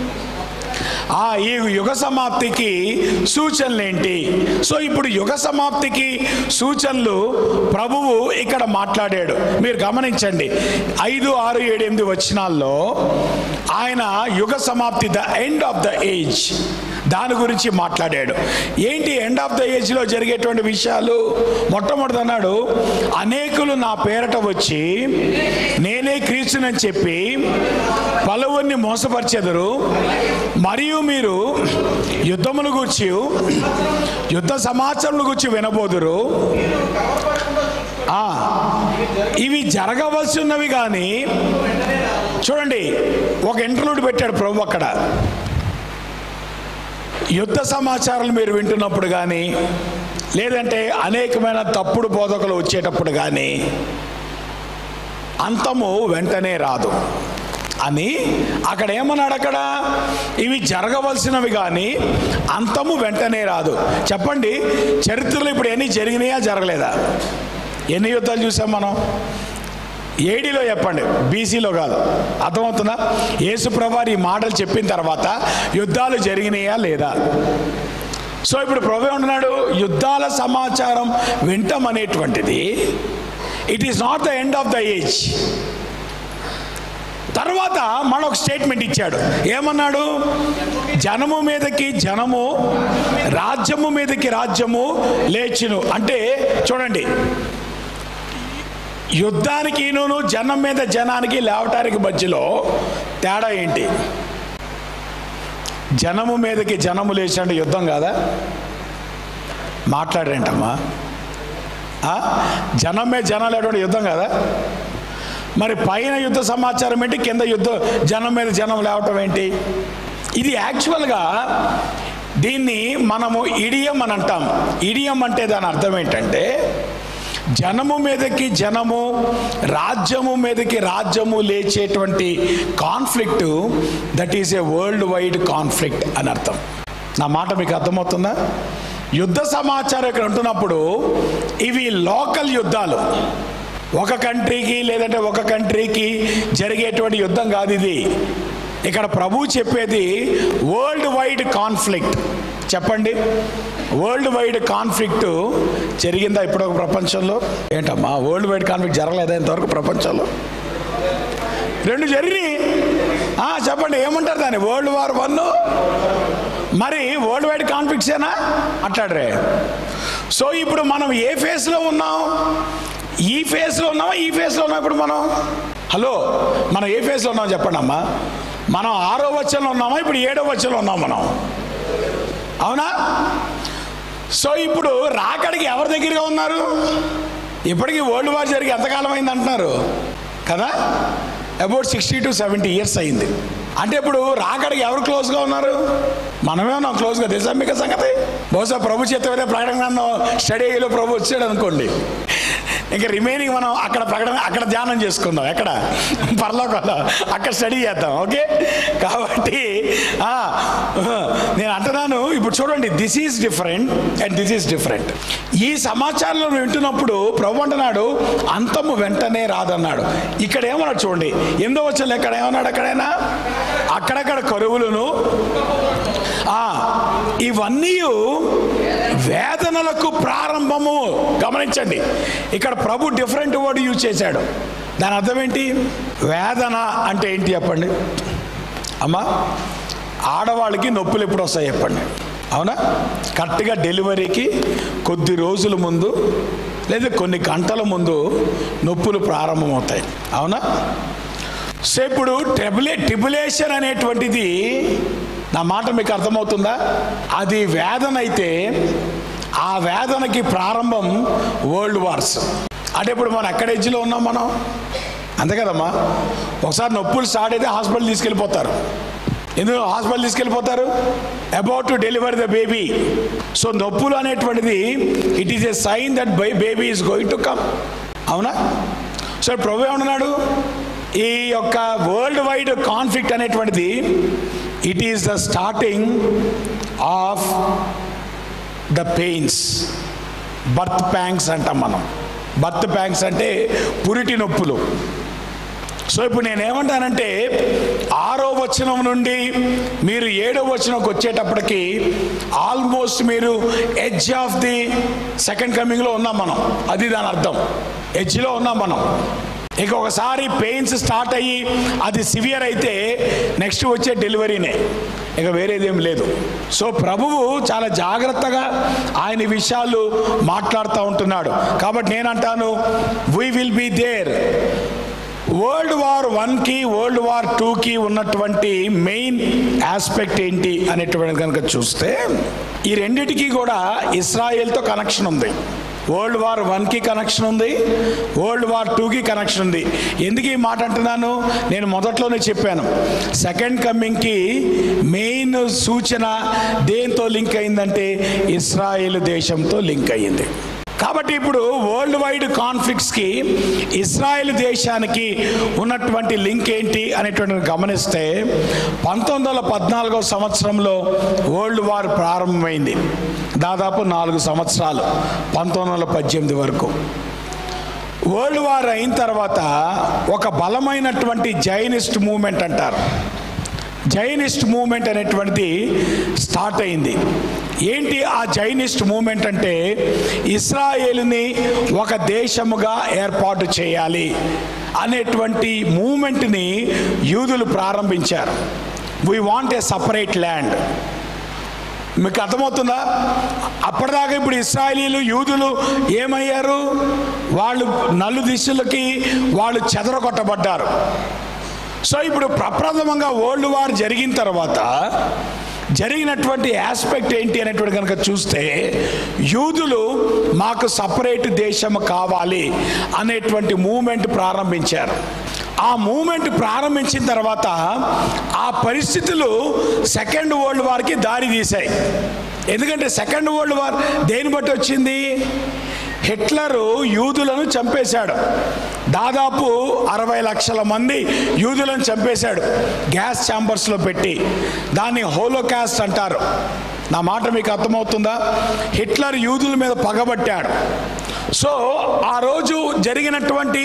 ఆ ఈ యుగ సమాప్తికి సూచనలు ఏంటి? సో ఇప్పుడు యుగ సమాప్తికి సూచనలు ప్రభువు ఇక్కడ మాట్లాడాడు. మీరు గమనించండి, ఐదు ఆరు ఏడు ఎనిమిది వచనాల్లో ఆయన యుగ సమాప్తి, the end of the age, దాని గురించి మాట్లాడాడు. ఏంటి ఎండ్ ఆఫ్ ద ఏజ్లో జరిగేటువంటి విషయాలు? మొట్టమొదటి అన్నాడు, అనేకులు నా పేరట వచ్చి నేనే క్రీస్తునని చెప్పి పలువురిని మోసపరిచెదరు, మరియు మీరు యుద్ధముల గురించి యుద్ధ సమాచారముల గురించి వినబోదురు. ఇవి జరగవలసి ఉన్నవి. కానీ చూడండి, ఒక ఇంటర్వ్యూ పెట్టాడు ప్రభు అక్కడ. యుద్ధ సమాచారాలు మీరు వింటున్నప్పుడు కానీ, లేదంటే అనేకమైన తప్పుడు బోధకులు వచ్చేటప్పుడు కానీ, అంతము వెంటనే రాదు అని అక్కడ ఏమన్నాడు? అక్కడ ఇవి జరగవలసినవి కానీ అంతము వెంటనే రాదు. చెప్పండి, చరిత్రలో ఇప్పుడు ఎన్ని జరిగినాయా జరగలేదా? ఎన్ని యుద్ధాలు చూసాం మనం? ఏడీలో చెప్పండి, బీసీలో కాదు. అర్థమవుతుందా? యేసుప్రభువారు ఈ మాటలు చెప్పిన తర్వాత యుద్ధాలు జరిగినాయా లేదా? సో ఇప్పుడు ప్రభు అంటున్నాడు, యుద్ధాల సమాచారం వింటం అనేటువంటిది it is not the end of the age. తర్వాత మరొక స్టేట్మెంట్ ఇచ్చాడు. ఏమన్నాడు? జనము మీదకి జనము, రాజ్యము మీదకి రాజ్యము లేచును. అంటే చూడండి, యుద్ధానికి నూను జనం మీద జనానికి లేవటానికి మధ్యలో తేడా ఏంటి? జనము మీదకి జనము లేచండి యుద్ధం కాదా? మాట్లాడరేంటమ్మా? జనం మీద జనం లేటువంటి యుద్ధం కాదా? మరి పైన యుద్ధ సమాచారం ఏంటి, కింద యుద్ధం జనం మీద జనం లేవటం ఏంటి? ఇది యాక్చువల్గా దీన్ని మనము ఇడియం అని అంటాం. ఇడియం అంటే దాని అర్థం ఏంటంటే జనము మీదకి జనము, రాజ్యము మీదకి రాజ్యము లేచేటువంటి conflict, that is a world wide conflict అని అర్థం. నా మాట మీకు అర్థమవుతుందా? యుద్ధ సమాచారం ఇక్కడ ఉంటున్నప్పుడు ఇవి లోకల్ యుద్ధాలు, ఒక కంట్రీకి లేదంటే ఒక కంట్రీకి జరిగేటువంటి యుద్ధం కాదు ఇది. ఇక్కడ ప్రభు చెప్పేది వరల్డ్ వైడ్ కాన్ఫ్లిక్ట్. చెప్పండి, వరల్డ్ వైడ్ కాన్ఫ్లిక్ట్ జరిగిందా ఇప్పుడు ప్రపంచంలో? ఏంటమ్మా, వరల్డ్ వైడ్ కాన్ఫ్లిక్ట్ జరగలేదా ఇంతవరకు ప్రపంచంలో? రెండు జరిగినాయి. చెప్పండి, ఏమంటారు దాన్ని? World war one. మరి వరల్డ్ వైడ్ కాన్ఫ్లిక్ట్స్ ఏనా? మాట్లాడరే. సో ఇప్పుడు మనం ఏ ఫేజ్లో ఉన్నాం? ఈ ఫేజ్లో ఉన్నామా, ఈ ఫేజ్లో ఉన్నాం ఇప్పుడు మనం? హలో, మనం ఏ ఫేజ్లో ఉన్నాం చెప్పండి అమ్మా. మనం ఆరో వచనంలో ఉన్నామా, ఇప్పుడు ఏడో వచనంలో ఉన్నాం మనం? అవునా? సో ఇప్పుడు రాకడికి ఎవరి దగ్గరగా ఉన్నారు? ఇప్పటికీ వరల్డ్ వార్ జరిగి ఎంతకాలం అయింది అంటున్నారు కదా? About sixty to seventy years అయింది. అంటే ఇప్పుడు రాకడికి ఎవరు క్లోజ్గా ఉన్నారు? మనమే ఉన్నాం క్లోజ్గా. తెలుసా మీకు సంగతి? బహుశా ప్రభు చేత ప్రకటన స్టడీలో ప్రభు వచ్చాడు అనుకోండి, ఇంకా రిమైనింగ్ మనం అక్కడ ప్రకటన అక్కడ ధ్యానం చేసుకుందాం. ఎక్కడ? పరలోకంలో అక్కడ స్టడీ చేద్దాం. ఓకే, కాబట్టి నేను అంటున్నాను, ఇప్పుడు చూడండి, this is different and this is different. ఈ సమాచారంలో వింటున్నప్పుడు ప్రభు అంటున్నాడు అంతము వెంటనే రాదన్నాడు. ఇక్కడ ఏమన్నాడు చూడండి, ఎందో వచ్చాను ఎక్కడ ఏమన్నాడు? అక్కడైనా అక్కడక్కడ కరువులను, ఇవన్నీ వేదనలకు ప్రారంభము. గమనించండి, ఇక్కడ ప్రభు డిఫరెంట్ వర్డ్ యూజ్ చేశాడు. దాని అర్థం ఏంటి? వేదన అంటే ఏంటి చెప్పండి అమ్మా? ఆడవాళ్ళకి నొప్పులు ఎప్పుడు వస్తాయి చెప్పండి? అవునా? కరెక్ట్గా డెలివరీకి కొద్ది రోజుల ముందు లేదా కొన్ని గంటల ముందు నొప్పులు ప్రారంభమవుతాయి. అవునా? సో ఇప్పుడు ట్రిబులే ట్రిబులేషన్ అనేటువంటిది, నా మాట మీకు అర్థమవుతుందా? అది వేదన అయితే ఆ వేదనకి ప్రారంభం వరల్డ్ వార్స్. అంటే ఇప్పుడు మనం ఎక్కడ ఎడ్జ్లో ఉన్నాం మనం? అంతే కదమ్మా. ఒకసారి నొప్పులు స్టార్ట్ అయితే హాస్పిటల్ తీసుకెళ్ళిపోతారు. ఎందుకు హాస్పిటల్ తీసుకెళ్ళిపోతారు? About to deliver the baby. So నొప్పులు అనేటువంటిది it is a sign that by baby is going to come. అవునా? సో ప్రభు ఏమన్నాడు? ఈ యొక్క వరల్డ్ వైడ్ కాన్ఫ్లిక్ట్ అనేటువంటిది it is the starting of the pains. Birth pangs అంటాం మనం. బర్త్ ప్యాంగ్స్ అంటే పురిటి నొప్పులు. సో ఇప్పుడు నేనేమంటానంటే ఆరో వచనం నుండి మీరు ఏడో వచనంకి వచ్చేటప్పటికి ఆల్మోస్ట్ మీరు ఎడ్జ్ ఆఫ్ ది సెకండ్ కమింగ్లో ఉన్నాం మనం. అది దాని అర్థం. ఎడ్జ్లో ఉన్నాం మనం. ఇక ఒకసారి పెయిన్స్ స్టార్ట్ అయ్యి అది సివియర్ అయితే నెక్స్ట్ వచ్చే డెలివరీనే, ఇక వేరేదేం లేదు. సో ప్రభువు చాలా జాగ్రత్తగా ఆయన విషయాలు మాట్లాడుతూ ఉంటున్నాడు. కాబట్టి నేనంటాను we will be there. World war వన్కి వరల్డ్ వార్ టూకి ఉన్నటువంటి మెయిన్ ఆస్పెక్ట్ ఏంటి అనేటువంటి కనుక చూస్తే ఈ రెండిటికి కూడా ఇస్రాయేల్తో కనెక్షన్ ఉంది. వరల్డ్ వార్ వన్కి కనెక్షన్ ఉంది, వరల్డ్ వార్ టూకి కనెక్షన్ ఉంది. ఎందుకు ఈ మాట అంటున్నాను? నేను మొదట్లోనే చెప్పాను, సెకండ్ కమింగ్కి మెయిన్ సూచన దేంతో లింక్ అయిందంటే ఇస్రాయేల్ దేశంతో లింక్ అయ్యింది. కాబట్టి ఇప్పుడు వరల్డ్ వైడ్ కాన్ఫ్లిక్ట్స్కి ఇజ్రాయెల్ దేశానికి ఉన్నటువంటి లింక్ ఏంటి అనేటువంటి గమనిస్తే పంతొమ్మిది వందల పద్నాలుగో సంవత్సరంలో వరల్డ్ వార్ ప్రారంభమైంది. దాదాపు నాలుగు సంవత్సరాలు పంతొమ్మిది వందల పద్దెనిమిది వరకు. వరల్డ్ వార్ అయిన తర్వాత ఒక బలమైనటువంటి జైనిస్ట్ మూవ్మెంట్ అంటారు, జైనిస్ట్ మూవ్మెంట్ అనేటువంటిది స్టార్ట్ అయింది. ఏంటి ఆ జైనిస్ట్ మూవ్మెంట్ అంటే, ఇస్రాయేలుని ఒక దేశముగా ఏర్పాటు చేయాలి అనేటువంటి మూవ్మెంట్ని యూదులు ప్రారంభించారు. We want a separate land. మీకు అర్థమవుతుందా? అప్పటిదాకా ఇప్పుడు ఇశ్రాయేలీలు యూదులు ఏమయ్యారు? వాళ్ళు నలు దిశలకి వాళ్ళు చెదరగొట్టబడ్డారు. సో ఇప్పుడు ప్రప్రథమంగా వరల్డ్ వార్ జరిగిన తర్వాత జరిగినటువంటి ఆస్పెక్ట్ ఏంటి అనేటువంటి కనుక చూస్తే, యూదులు మాకు సపరేట్ దేశం కావాలి అనేటువంటి మూవ్మెంట్ ప్రారంభించారు. ఆ మూవ్మెంట్ ప్రారంభించిన తర్వాత ఆ పరిస్థితులు సెకండ్ వరల్డ్ వార్కి దారి తీశాయి. ఎందుకంటే సెకండ్ వరల్డ్ వార్ దేని బట్టి వచ్చింది? హిట్లరు యూదులను చంపేశాడు. దాదాపు అరవై లక్షల మంది యూదులను చంపేశాడు గ్యాస్ ఛాంబర్స్లో పెట్టి. దాన్ని హోలోకాస్ట్ అంటారు. నా మాట మీకు అర్థమవుతుందా? హిట్లర్ యూదుల మీద పగబట్టాడు. సో ఆ రోజు జరిగినటువంటి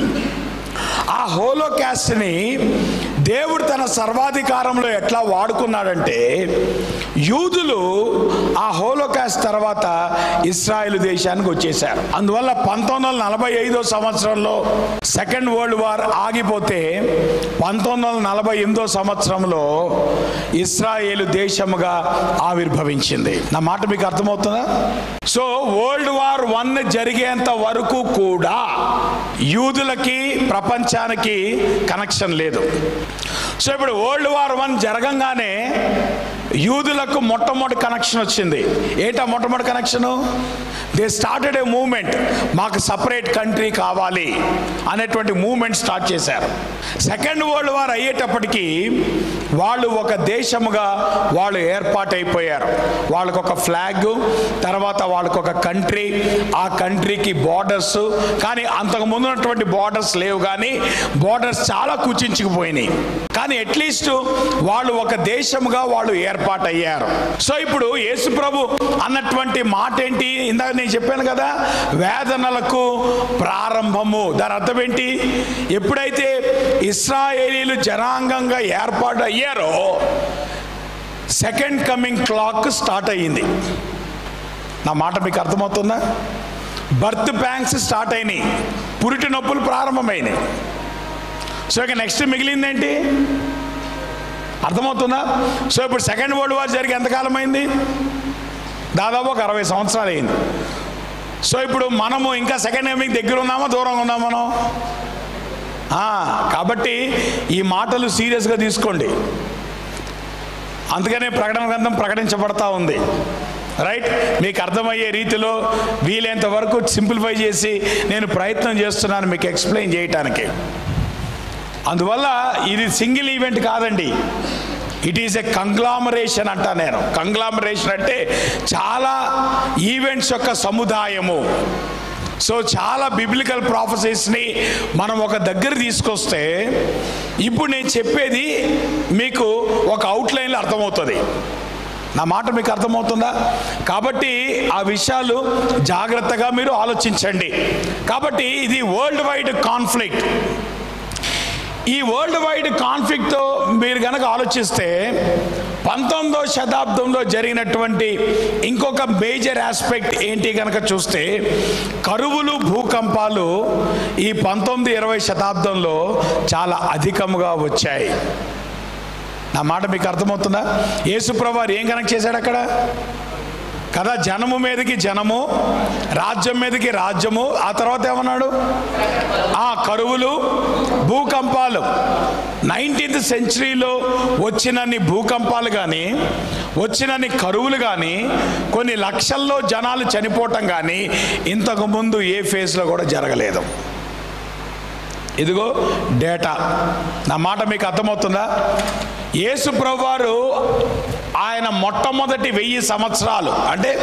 ఆ హోలోకాస్ట్ని దేవుడు తన సర్వాధికారంలో ఎట్లా వాడుకున్నాడంటే, యూదులు ఆ హోలోకాస్ట్ తర్వాత ఇశ్రాయేలు దేశానికి వచ్చేసారు. అందువల్ల పంతొమ్మిది వందల నలభై ఐదో సంవత్సరంలో సెకండ్ వరల్డ్ వార్ ఆగిపోతే పంతొమ్మిది వందల నలభై ఎనిమిదో సంవత్సరంలో ఇశ్రాయేలు దేశముగా ఆవిర్భవించింది. నా మాట మీకు అర్థమవుతుందా? సో వరల్డ్ వార్ వన్ జరిగేంత వరకు కూడా యూదులకి ప్రపంచానికి కనెక్షన్ లేదు. సో ఇప్పుడు వరల్డ్ వార్ వన్ జరగంగానే యూదులకు మొట్టమొదటి కనెక్షన్ వచ్చింది. ఏంటా మొట్టమొదటి connection? They started a movement, మాకు సపరేట్ కంట్రీ కావాలి అనేటువంటి మూవ్మెంట్ స్టార్ట్ చేశారు. సెకండ్ వరల్డ్ వార్ అయ్యేటప్పటికీ వాళ్ళు ఒక దేశముగా వాళ్ళు ఏర్పాటైపోయారు. వాళ్ళకు ఒక ఫ్లాగ్, తర్వాత వాళ్ళకు ఒక కంట్రీ, ఆ కంట్రీకి బార్డర్స్. కానీ అంతకుముందు ఉన్నటువంటి బార్డర్స్ లేవు, కానీ బార్డర్స్ చాలా కుచించుకుపోయినాయి. కానీ అట్లీస్ట్ వాళ్ళు ఒక దేశముగా వాళ్ళు ఏర్పాటయ్యారు. సో ఇప్పుడు యేసు ప్రభు అన్నటువంటి మాట ఏంటి? ఇందాక నేను చెప్పాను కదా, వేదనలకు ప్రారంభము. దాని అర్థం ఏంటి? ఎప్పుడైతే ఇశ్రాయేలీలు జనాంగంగా ఏర్పాటు అయ్యారో సెకండ్ కమింగ్ క్లాక్ స్టార్ట్ అయ్యింది. నా మాట మీకు అర్థమవుతుందా? బర్త్ ప్యాంక్స్ స్టార్ట్ అయినాయి, పురిటి నొప్పులు ప్రారంభమైనాయి. సో ఇక నెక్స్ట్ మిగిలిందేంటి? అర్థమవుతుందా? సో ఇప్పుడు సెకండ్ వరల్డ్ వార్ జరిగి ఎంతకాలం అయింది? దాదాపు ఒక అరవై సంవత్సరాలు అయింది. సో ఇప్పుడు మనము ఇంకా సెకండ్ కమింగ్ దగ్గర ఉన్నామా, దూరంగా ఉన్నామా మనం? కాబట్టి ఈ మాటలు సీరియస్గా తీసుకోండి. అందుకనే ప్రకటన గ్రంథం ప్రకటించబడతా ఉంది. రైట్? మీకు అర్థమయ్యే రీతిలో వీలైనంత వరకు సింప్లిఫై చేసి నేను ప్రయత్నం చేస్తున్నాను మీకు ఎక్స్ప్లెయిన్ చేయటానికి. అందువల్ల ఇది సింగిల్ ఈవెంట్ కాదండి, ఇట్ ఈస్ ఎ కంగ్లామరేషన్ అంటా నేను. కంగ్లామరేషన్ అంటే చాలా ఈవెంట్స్ యొక్క సముదాయము. సో చాలా బిబ్లికల్ ప్రాఫెసీస్ని మనం ఒక దగ్గర తీసుకొస్తే ఇప్పుడు నేను చెప్పేది మీకు ఒక అవుట్లైన్లో అర్థమవుతుంది. నా మాట మీకు అర్థమవుతుందా? కాబట్టి ఆ విషయాలు జాగ్రత్తగా మీరు ఆలోచించండి. కాబట్టి ఇది వరల్డ్ వైడ్ కాన్ఫ్లిక్ట్. ఈ వరల్డ్ వైడ్ కాన్ఫ్లిక్ట్తో మీరు కనుక ఆలోచిస్తే పంతొమ్మిదవ శతాబ్దంలో జరిగినటువంటి ఇంకొక మేజర్ ఆస్పెక్ట్ ఏంటి కనుక చూస్తే, కరువులు, భూకంపాలు ఈ పంతొమ్మిది ఇరవై శతాబ్దంలో చాలా అధికముగా వచ్చాయి. నా మాట మీకు అర్థమవుతుందా? యేసుప్రభు వారు ఏం కనెక్ట్ చేశాడు అక్కడ కదా? జనము మీదకి జనము, రాజ్యం మీదకి రాజ్యము. ఆ తర్వాత ఏమన్నాడు? ఆ కరువులు, భూకంపాలు. నైన్టీన్త్ సెంచరీలో వచ్చినన్ని భూకంపాలు కానీ, వచ్చినన్ని కరువులు కానీ, కొన్ని లక్షల్లో జనాలు చనిపోవటం కానీ ఇంతకుముందు ఏ ఫేజ్లో కూడా జరగలేదు. ఇదిగో డేటా. నా మాట మీకు అర్థమవుతుందా? యేసు ప్రభువారు ఆయన మొట్టమొదటి వెయ్యి సంవత్సరాలు అంటే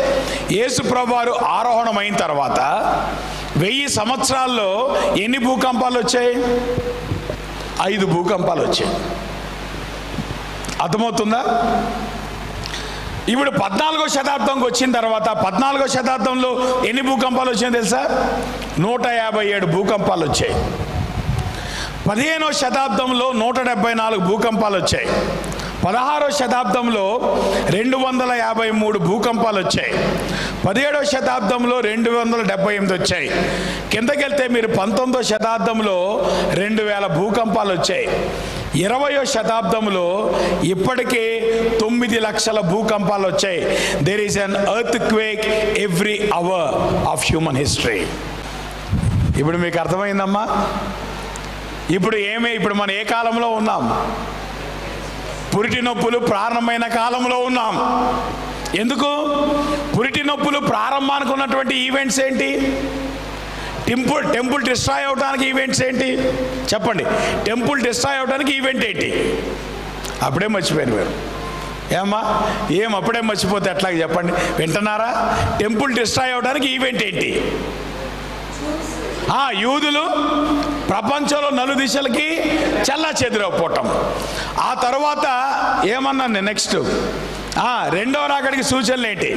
యేసు ప్రభువారు ఆరోహణమైన తర్వాత వెయ్యి సంవత్సరాల్లో ఎన్ని భూకంపాలు వచ్చాయి? ఐదు భూకంపాలు వచ్చాయి. అర్థమవుతుందా? ఇప్పుడు పద్నాలుగో శతాబ్దంకి వచ్చిన తర్వాత పద్నాలుగో శతాబ్దంలో ఎన్ని భూకంపాలు వచ్చాయో తెలుసా? నూట యాభై ఏడు భూకంపాలు వచ్చాయి. పదిహేనో శతాబ్దంలో నూట డెబ్బై నాలుగు భూకంపాలు వచ్చాయి. పదహారో శతాబ్దంలో రెండు వందల యాభై మూడు భూకంపాలు వచ్చాయి. పదిహేడవ శతాబ్దంలో రెండు వందల డెబ్బై ఎనిమిది వచ్చాయి. కిందకెళ్తే మీరు పంతొమ్మిదో శతాబ్దంలో రెండు వేల భూకంపాలు వచ్చాయి. ఇరవయో శతాబ్దంలో ఇప్పటికే తొమ్మిది లక్షల భూకంపాలు వచ్చాయి. There is an earthquake every hour of human history. ఇప్పుడు మీకు అర్థమైందమ్మా? ఇప్పుడు ఏమే ఇప్పుడు మనం ఏ కాలంలో ఉన్నాం? పురిటి నొప్పులు ప్రారంభమైన కాలంలో ఉన్నాం. ఎందుకు? పురిటి నొప్పులు ప్రారంభానికి ఉన్నటువంటి ఈవెంట్స్ ఏంటి? టెంపుల్ టెంపుల్ డిస్ట్రాయ్ అవడానికి ఈవెంట్స్ ఏంటి? చెప్పండి. టెంపుల్ డిస్ట్రాయ్ అవడానికి ఈవెంట్ ఏంటి? అప్పుడే మర్చిపోయారు మీరు. ఏమ్మా, ఏం అప్పుడే మర్చిపోతే ఎట్లాగ చెప్పండి? వింటున్నారా? టెంపుల్ డిస్ట్రాయ్ అవడానికి ఈవెంట్ ఏంటి? ఆ యూదులు ప్రపంచంలో నలు దిశలకి చల్లా చెదిరపోవటం. ఆ తర్వాత ఏమన్నాను నెక్స్ట్? రెండో రాకడికి సూచనలు ఏంటి?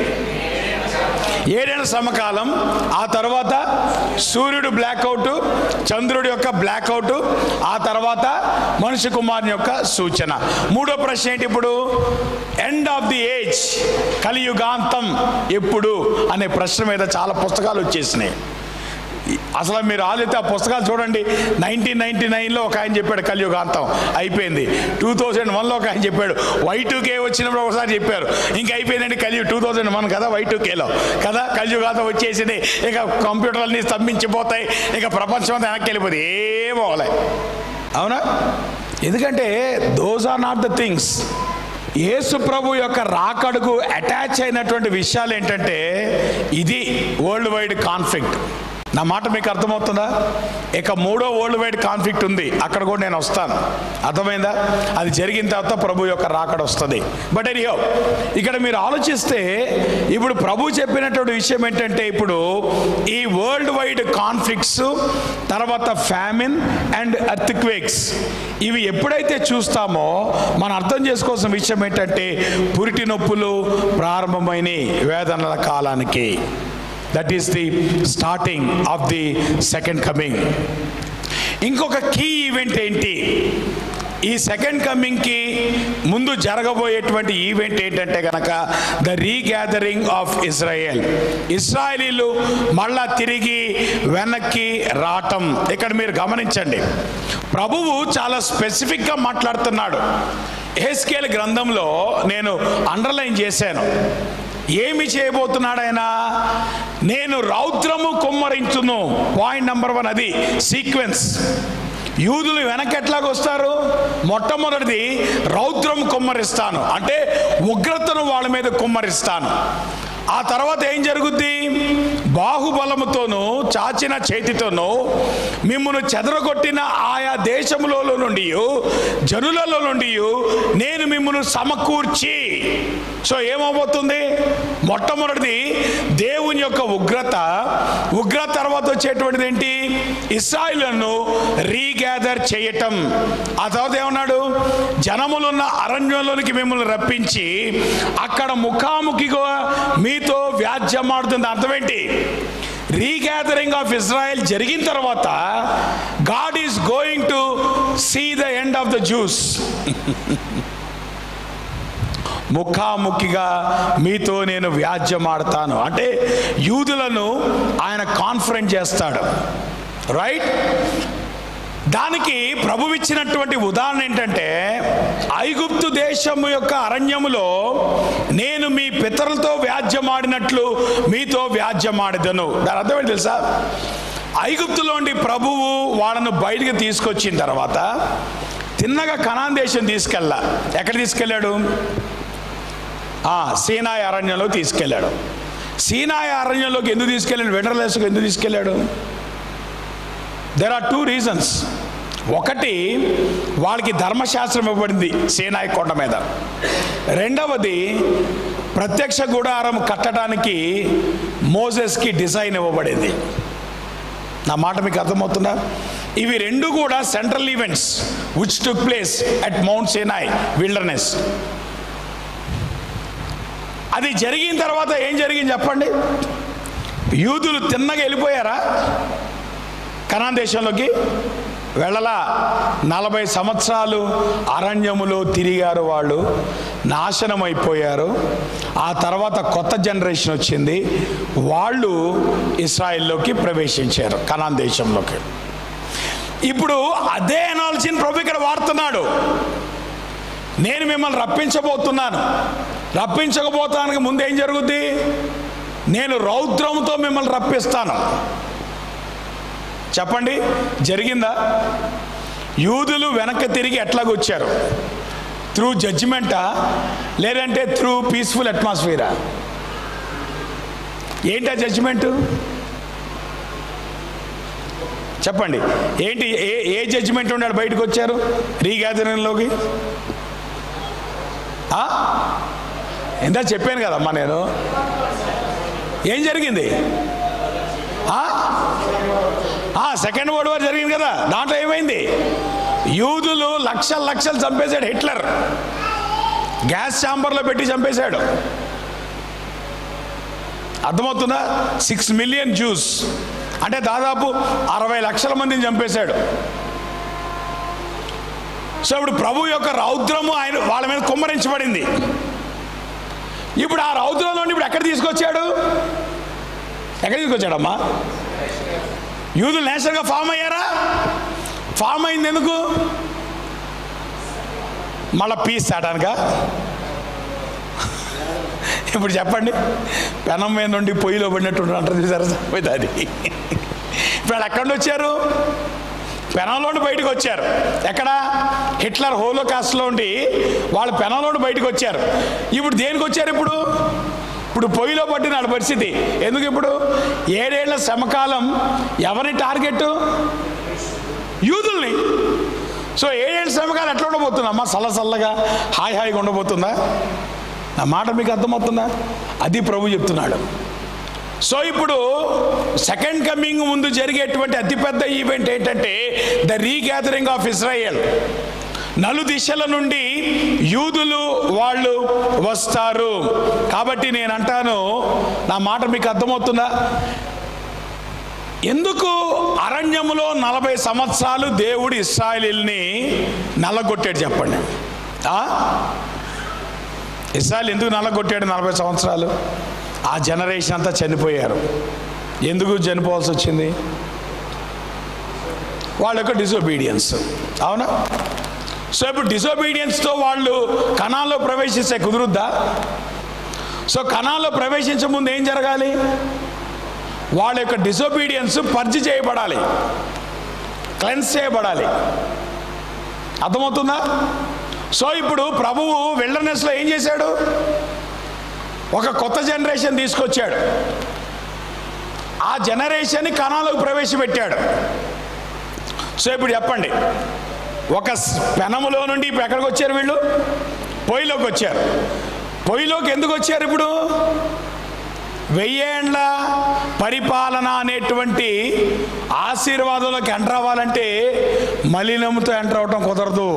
ఏడేళ్ల సమకాలం. ఆ తర్వాత సూర్యుడు బ్లాక్అవుట్, చంద్రుడి యొక్క బ్లాక్అవుట్, ఆ తర్వాత మనుష్య కుమారుని యొక్క సూచన. మూడో ప్రశ్న ఏంటి ఇప్పుడు? ఎండ్ ఆఫ్ ది ఏజ్, కలియుగాంతం ఎప్పుడు అనే ప్రశ్న మీద చాలా పుస్తకాలు వచ్చేసినాయి. అసలు మీరు ఆలోచిస్తే ఆ పుస్తకాలు చూడండి. నైన్టీన్ నైన్టీ నైన్లో ఒక ఆయన చెప్పాడు కలియుగాంతం అయిపోయింది. టూ థౌజండ్ వన్లో ఒక ఆయన చెప్పాడు. వై టూ కే వచ్చినప్పుడు ఒకసారి చెప్పారు, ఇంకా అయిపోయిందండి కలియు. టూ థౌజండ్ వన్ కదా, వై టూ కేలో కదా కలియుగాంతం వచ్చేసింది. ఇక కంప్యూటర్లన్నీ స్తంభించిపోతాయి, ఇక ప్రపంచం అంతా వెనక్కి వెళ్ళిపోతుంది, ఏమోలే. అవునా? ఎందుకంటే those are not the things. యేసు ప్రభు యొక్క రాకడకు అటాచ్ అయినటువంటి విషయాలు ఏంటంటే ఇది వరల్డ్ వైడ్ కాన్ఫ్లిక్ట్. నా మాట మీకు అర్థమవుతుందా? ఇక మూడో వరల్డ్ వైడ్ కాన్ఫ్లిక్ట్ ఉంది, అక్కడ కూడా నేను వస్తాను. అర్థమైందా? అది జరిగిన తర్వాత ప్రభు యొక్క రాకడ వస్తుంది. బట్ ఎనీహౌ ఇక్కడ మీరు ఆలోచిస్తే ఇప్పుడు ప్రభు చెప్పినటువంటి విషయం ఏంటంటే ఇప్పుడు ఈ వరల్డ్ వైడ్ కాన్ఫ్లిక్ట్స్, తర్వాత ఫ్యామిన్ అండ్ ఎర్త్ క్వేక్స్, ఇవి ఎప్పుడైతే చూస్తామో మనం అర్థం చేసుకోవాల్సిన విషయం ఏంటంటే పురిటి నొప్పులు ప్రారంభమైన వేదనల కాలానికి. That is the starting of the second coming. ఇంకొక కీ ఈవెంట్ ఏంటి? ఈ సెకండ్ కమింగ్కి ముందు జరగబోయేటువంటి ఈవెంట్ ఏంటంటే కనుక ద రీగ్యాదరింగ్ ఆఫ్ ఇజ్రాయెల్. ఇశ్రాయేలీలు మళ్ళా తిరిగి వెనక్కి రావటం. ఇక్కడ మీరు గమనించండి, ప్రభువు చాలా స్పెసిఫిక్గా మాట్లాడుతున్నాడు. యెహెజ్కేలు గ్రంథంలో నేను అండర్లైన్ చేశాను. ఏమి చేయబోతున్నాడు ఆయన? నేను రౌద్రము కుమ్మరించును. పాయింట్ నెంబర్ వన్, అది సీక్వెన్స్. యూదులు వెనక్కి ఎట్లాగొస్తారు? మొట్టమొదటిది రౌద్రం కుమ్మరిస్తాను, అంటే ఉగ్రతను వాళ్ళ మీద కుమ్మరిస్తాను. ఆ తర్వాత ఏం జరుగుద్ది? బాహుబలముతోనూ చాచిన చేతితోనూ మిమ్మును చెదరగొట్టిన ఆయా దేశములలో నుండి, జనులలో నుండి నేను మిమ్మును సమకూర్చి. సో ఏమవుతుంది? మొట్టమొదటిది దేవుని యొక్క ఉగ్రత. ఉగ్రత తర్వాత వచ్చేటువంటిది ఏంటి? ఇశ్రాయేలును రీగ్యాదర్ చేయటం. ఆ తర్వాత ఏమన్నాడు? జనములున్న అరణ్యంలోనికి మిమ్మల్ని రప్పించి అక్కడ ముఖాముఖిగా మీతో వ్యాజ్యమాడుతుంది. అర్థం ఏంటి? రీగ్యాదరింగ్ ఆఫ్ ఇజ్రాయెల్ జరిగిన తర్వాత God is going to see the end of the Jews. ముఖాముఖిగా మీతో నేను వ్యాజ్యమాడతాను అంటే యూదులను ఆయన కాన్ఫరెన్స్ చేస్తాడు. రైట్? దానికి ప్రభు ఇచ్చినటువంటి ఉదాహరణ ఏంటంటే ఐగుప్తు దేశము యొక్క అరణ్యములో నేను మీ పితరులతో వ్యాజ్యమాడినట్లు మీతో వ్యాజ్యమాడదను. దాని అర్థం ఏంటి తెలుసా? ఐగుప్తులోండి ప్రభువు వాళ్ళను బయటికి తీసుకొచ్చిన తర్వాత తిన్నగా కనాన్ దేశం తీసుకెళ్ళా. ఎక్కడ తీసుకెళ్ళాడు? సీనాయి అరణ్యంలో తీసుకెళ్ళాడు. సీనాయి అరణ్యంలోకి ఎందుకు తీసుకెళ్ళాడు? వెండర్లెస్కి ఎందుకు తీసుకెళ్ళాడు? There are two reasons. ఒకటి, వాళ్ళకి ధర్మశాస్త్రం ఇవ్వబడింది సీనాయి కొండ మీద. రెండవది, ప్రత్యక్ష గుడారం కట్టడానికి మోసెస్కి డిజైన్ ఇవ్వబడింది. నా మాట మీకు అర్థమవుతుందా? ఇవి రెండు కూడా central events which took place at Mount Sinai wilderness. అది జరిగిన తర్వాత ఏం జరిగింది చెప్పండి? యూదులు తిన్నగా వెళ్ళిపోయారా? కనాన్ దేశంలోకి వెళ్ళలా. నలభై సంవత్సరాలు అరణ్యములో తిరిగారు, వాళ్ళు నాశనం అయిపోయారు. ఆ తర్వాత కొత్త జనరేషన్ వచ్చింది, వాళ్ళు ఇశ్రాయేల్లోకి ప్రవేశించారు, కనాన్ దేశంలోకి. ఇప్పుడు అదే అనాలజీని ప్రభు ఇక్కడ వాడుతున్నాడు. నేను మిమ్మల్ని రప్పించబోతున్నాను, రప్పించకపోతానికి ముందు ఏం జరుగుద్ది? నేను రౌద్రంతో మిమ్మల్ని రప్పిస్తాను. చెప్పండి, జరిగిందా? యూదులు వెనక్కి తిరిగి ఎట్లాగొచ్చారు? త్రూ జడ్జిమెంటా లేదంటే త్రూ పీస్ఫుల్ అట్మాస్ఫియరా? ఏంటా జడ్జిమెంటు? చెప్పండి, ఏంటి? ఏ ఏ జడ్జిమెంట్ ఉన్నాడు బయటకు వచ్చారు రీగ్యాదరింగ్లోకి? ఇందా చెప్పాను కదమ్మా నేను. ఏం జరిగింది? సెకండ్ వరల్డ్ వార్ జరిగింది కదా, దాంట్లో ఏమైంది? యూదులు లక్షల లక్షలు చంపేశాడు హిట్లర్, గ్యాస్ ఛాంబర్లో పెట్టి చంపేశాడు. అర్థమవుతుందా? సిక్స్ మిలియన్ జ్యూస్ అంటే దాదాపు అరవై లక్షల మందిని చంపేశాడు. సో ఇప్పుడు ప్రభు యొక్క రౌద్రము ఆయన వాళ్ళ మీద కుమ్మరించబడింది. ఇప్పుడు ఆ రౌద్రం నుండి ఇప్పుడు ఎక్కడ తీసుకొచ్చాడు? ఎక్కడ తీసుకొచ్చాడమ్మా? యూదులు నేషనల్గా ఫామ్ అయ్యారా? ఫామ్ అయింది ఎందుకు? మళ్ళా పీస్ తేటానుక. ఇప్పుడు చెప్పండి, పెనం మీద నుండి పొయ్యిలో పడినట్టు అంటారు సరిపోయింది అది. ఇప్పుడు ఎక్కడి నుండి వచ్చారు? పెనంలోండి బయటకు వచ్చారు. ఎక్కడ? హిట్లర్ హోలోకాస్ట్లో ఉండి వాళ్ళు పెనంలోండి బయటకు వచ్చారు. ఇప్పుడు దేనికి వచ్చారు? ఇప్పుడు ఇప్పుడు పొయ్యిలో పట్టిన వాళ్ళ పరిస్థితి ఎందుకు? ఇప్పుడు ఏడేళ్ల శ్రమకాలం ఎవరిని టార్గెట్? యూదుల్ని. సో ఏడేళ్ల శ్రమకాలం ఎట్లా ఉండబోతుందా అమ్మా? చల్లచల్లగా హాయి హాయిగా ఉండబోతుందా? నా మాట మీకు అర్థమవుతుందా? అది ప్రభు చెప్తున్నాడు. సో ఇప్పుడు సెకండ్ కమింగ్ ముందు జరిగేటువంటి అతిపెద్ద ఈవెంట్ ఏంటంటే ద రీగ్యాదరింగ్ ఆఫ్ ఇజ్రాయెల్. నలు దిశల నుండి యూదులు వాళ్ళు వస్తారు. కాబట్టి నేను అంటాను, నా మాట మీకు అర్థమవుతుందా? ఎందుకు అరణ్యములో నలభై సంవత్సరాలు దేవుడు ఇశ్రాయేలుని నల్లగొట్టాడు చెప్పండి? ఇశ్రాయేలు ఎందుకు నల్లగొట్టాడు నలభై సంవత్సరాలు? ఆ జనరేషన్ అంతా చనిపోయారు. ఎందుకు చనిపోవాల్సి వచ్చింది? వాళ్ళ యొక్క డిసొబీడియన్స్. అవునా? సో ఇప్పుడు డిసొబీడియన్స్తో వాళ్ళు కనాన్లో ప్రవేశిస్తే కుదురుద్దా? సో కనాన్లో ప్రవేశించే ముందు ఏం జరగాలి? వాళ్ళ యొక్క డిసొబీడియన్స్ పర్జ్ చేయబడాలి, క్లెన్స్ చేయబడాలి. అర్థమవుతుందా? సో ఇప్పుడు ప్రభువు విల్డర్నెస్లో ఏం చేశాడు? ఒక కొత్త జనరేషన్ తీసుకొచ్చాడు. ఆ జనరేషన్ని కనాన్లోకి ప్రవేశపెట్టాడు. సో ఇప్పుడు చెప్పండి, ఒక పెనములో నుండి ఇప్పుడు ఎక్కడికి వచ్చారు వీళ్ళు? పొయ్యిలోకి వచ్చారు. పొయ్యిలోకి ఎందుకు వచ్చారు? ఇప్పుడు వెయ్యేండ్ల పరిపాలన అనేటువంటి ఆశీర్వాదంలోకి ఎంటర్ అవ్వాలంటే మలినంతో ఎంటర్ అవటం కుదరదు.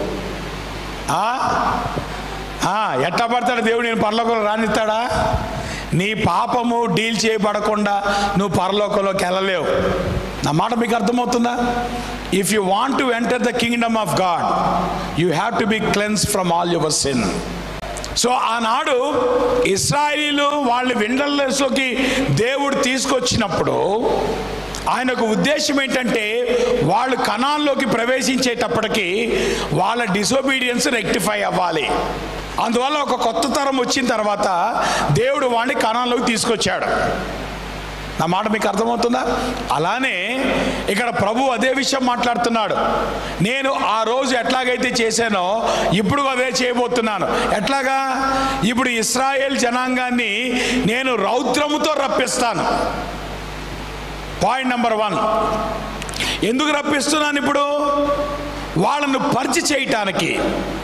ఎట్లా పడతాడు దేవుడు? నేను పరలోకంలో రానిస్తాడా? నీ పాపము డీల్ చేయబడకుండా నువ్వు పరలోకంలోకి వెళ్ళలేవు. నా మాట మీకు అర్థమవుతుందా? If you want to enter the kingdom of God you have to be cleansed from all your sin. So ఆనాడు ఇశ్రాయేలీలు వాళ్ళ విల్డర్నెస్లోకి దేవుడు తీసుకొచ్చినప్పుడు ఆయనకు ఉద్దేశం ఏంటంటే వాళ్ళు కనాన్లోకి ప్రవేశించేటప్పటికి వాళ్ళ డిసొబీడియన్స్ రెక్టిఫై అవ్వాలి. అందువల్ల ఒక కొత్త తరం వచ్చిన తర్వాత దేవుడు వాడిని కనాన్లోకి తీసుకొచ్చాడు. నా మాట మీకు అర్థమవుతుందా? అలానే ఇక్కడ ప్రభు అదే విషయం మాట్లాడుతున్నాడు. నేను ఆ రోజు ఎట్లాగైతే చేశానో ఇప్పుడు అదే చేయబోతున్నాను. ఎట్లాగా? ఇప్పుడు ఇశ్రాయేల్ జనాంగాన్ని నేను రౌద్రముతో రప్పిస్తాను. పాయింట్ నెంబర్ వన్, ఎందుకు రప్పిస్తున్నాను? ఇప్పుడు వాళ్ళను పరిచి చేయటానికి.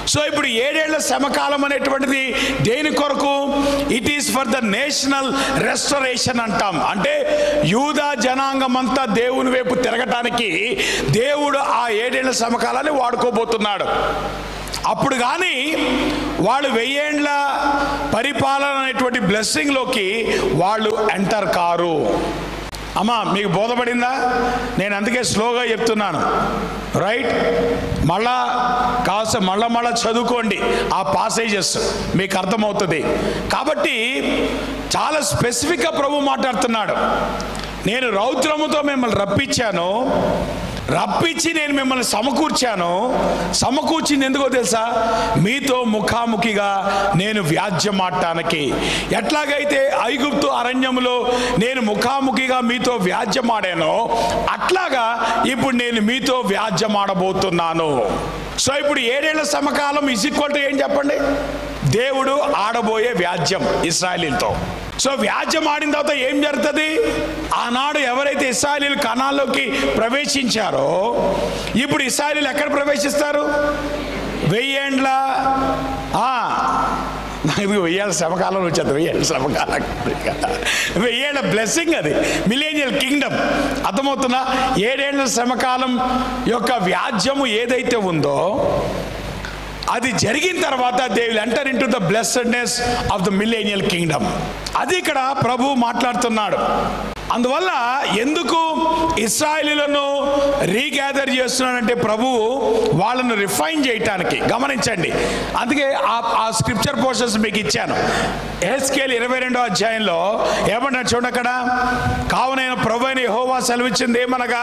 సో ఇప్పుడు ఏడేళ్ల శ్రమకాలం అనేటువంటిది దేని కొరకు? It is for the national restoration అంటాం. అంటే యూదా జనాంగం అంతా దేవుని వైపు తిరగటానికి దేవుడు ఆ ఏడేళ్ల శ్రమకాలాన్ని వాడుకోబోతున్నాడు. అప్పుడు కానీ వాళ్ళు వెయ్యేండ్ల పరిపాలన అనేటువంటి బ్లెస్సింగ్లోకి వాళ్ళు ఎంటర్ కారు. అమ్మా మీకు బోధపడిందా? నేను అందుకే స్లోగా చెప్తున్నాను, రైట్? మళ్ళా కాస్త మళ్ళా మళ్ళా చదువుకోండి ఆ పాసేజెస్, మీకు అర్థమవుతుంది. కాబట్టి చాలా స్పెసిఫిక్గా ప్రభు మాట్లాడుతున్నాడు. నేను రౌద్రముతో మిమ్మల్ని రప్పించాను, రప్పించి నేను మిమ్మల్ని సమకూర్చాను. సమకూర్చింది ఎందుకో తెలుసా? మీతో ముఖాముఖిగా నేను వ్యాజ్యమాడటానికి. ఎట్లాగైతే ఐగుప్తు అరణ్యములో నేను ముఖాముఖిగా మీతో వ్యాజ్యమాడానో అట్లాగా ఇప్పుడు నేను మీతో వ్యాజ్యమాడబోతున్నాను. సో ఇప్పుడు ఏడేళ్ల సమకాలం ఇస్ ఈక్వల్ టు ఏం చెప్పండి? దేవుడు ఆడబోయే వ్యాజ్యం ఇశ్రాయేలీలతో. సో వ్యాజ్యం ఆడిన తర్వాత ఏం జరుగుతుంది? ఆనాడు ఎవరైతే ఇశ్రాయేలీలు కనాన్లోకి ప్రవేశించారో ఇప్పుడు ఇశ్రాయేలీలు ఎక్కడ ప్రవేశిస్తారు? వెయ్యేండ్ల నాకు వెయ్యేళ్ళ శ్రమకాలం వచ్చేది. వెయ్యేళ్ళ శ్రమకాలం వెయ్యేళ్ళ బ్లెస్సింగ్, అది మిలేనియల్ కింగ్డమ్. అర్థమవుతుందా? ఏడేళ్ల శ్రమకాలం యొక్క వ్యాజ్యము ఏదైతే ఉందో అది జరిగిన తర్వాత they will enter into the blessedness of the millennial kingdom. అది ఇక్కడ ప్రభు మాట్లాడుతున్నాడు. అందువల్ల ఎందుకు ఇశ్రాయేలీలను రీగ్యాదర్ చేస్తున్నాడంటే ప్రభువు వాళ్ళను రిఫైన్ చేయటానికి. గమనించండి, అందుకే ఆ స్క్రిప్చర్ పోర్షన్స్ మీకు ఇచ్చాను. ఎహెజ్కేలు ఇరవై రెండో అధ్యాయంలో ఏమన్నా చూడండి అక్కడ, కావున ప్రభు అయిన యెహోవా సెలవిచ్చింది ఏమనగా,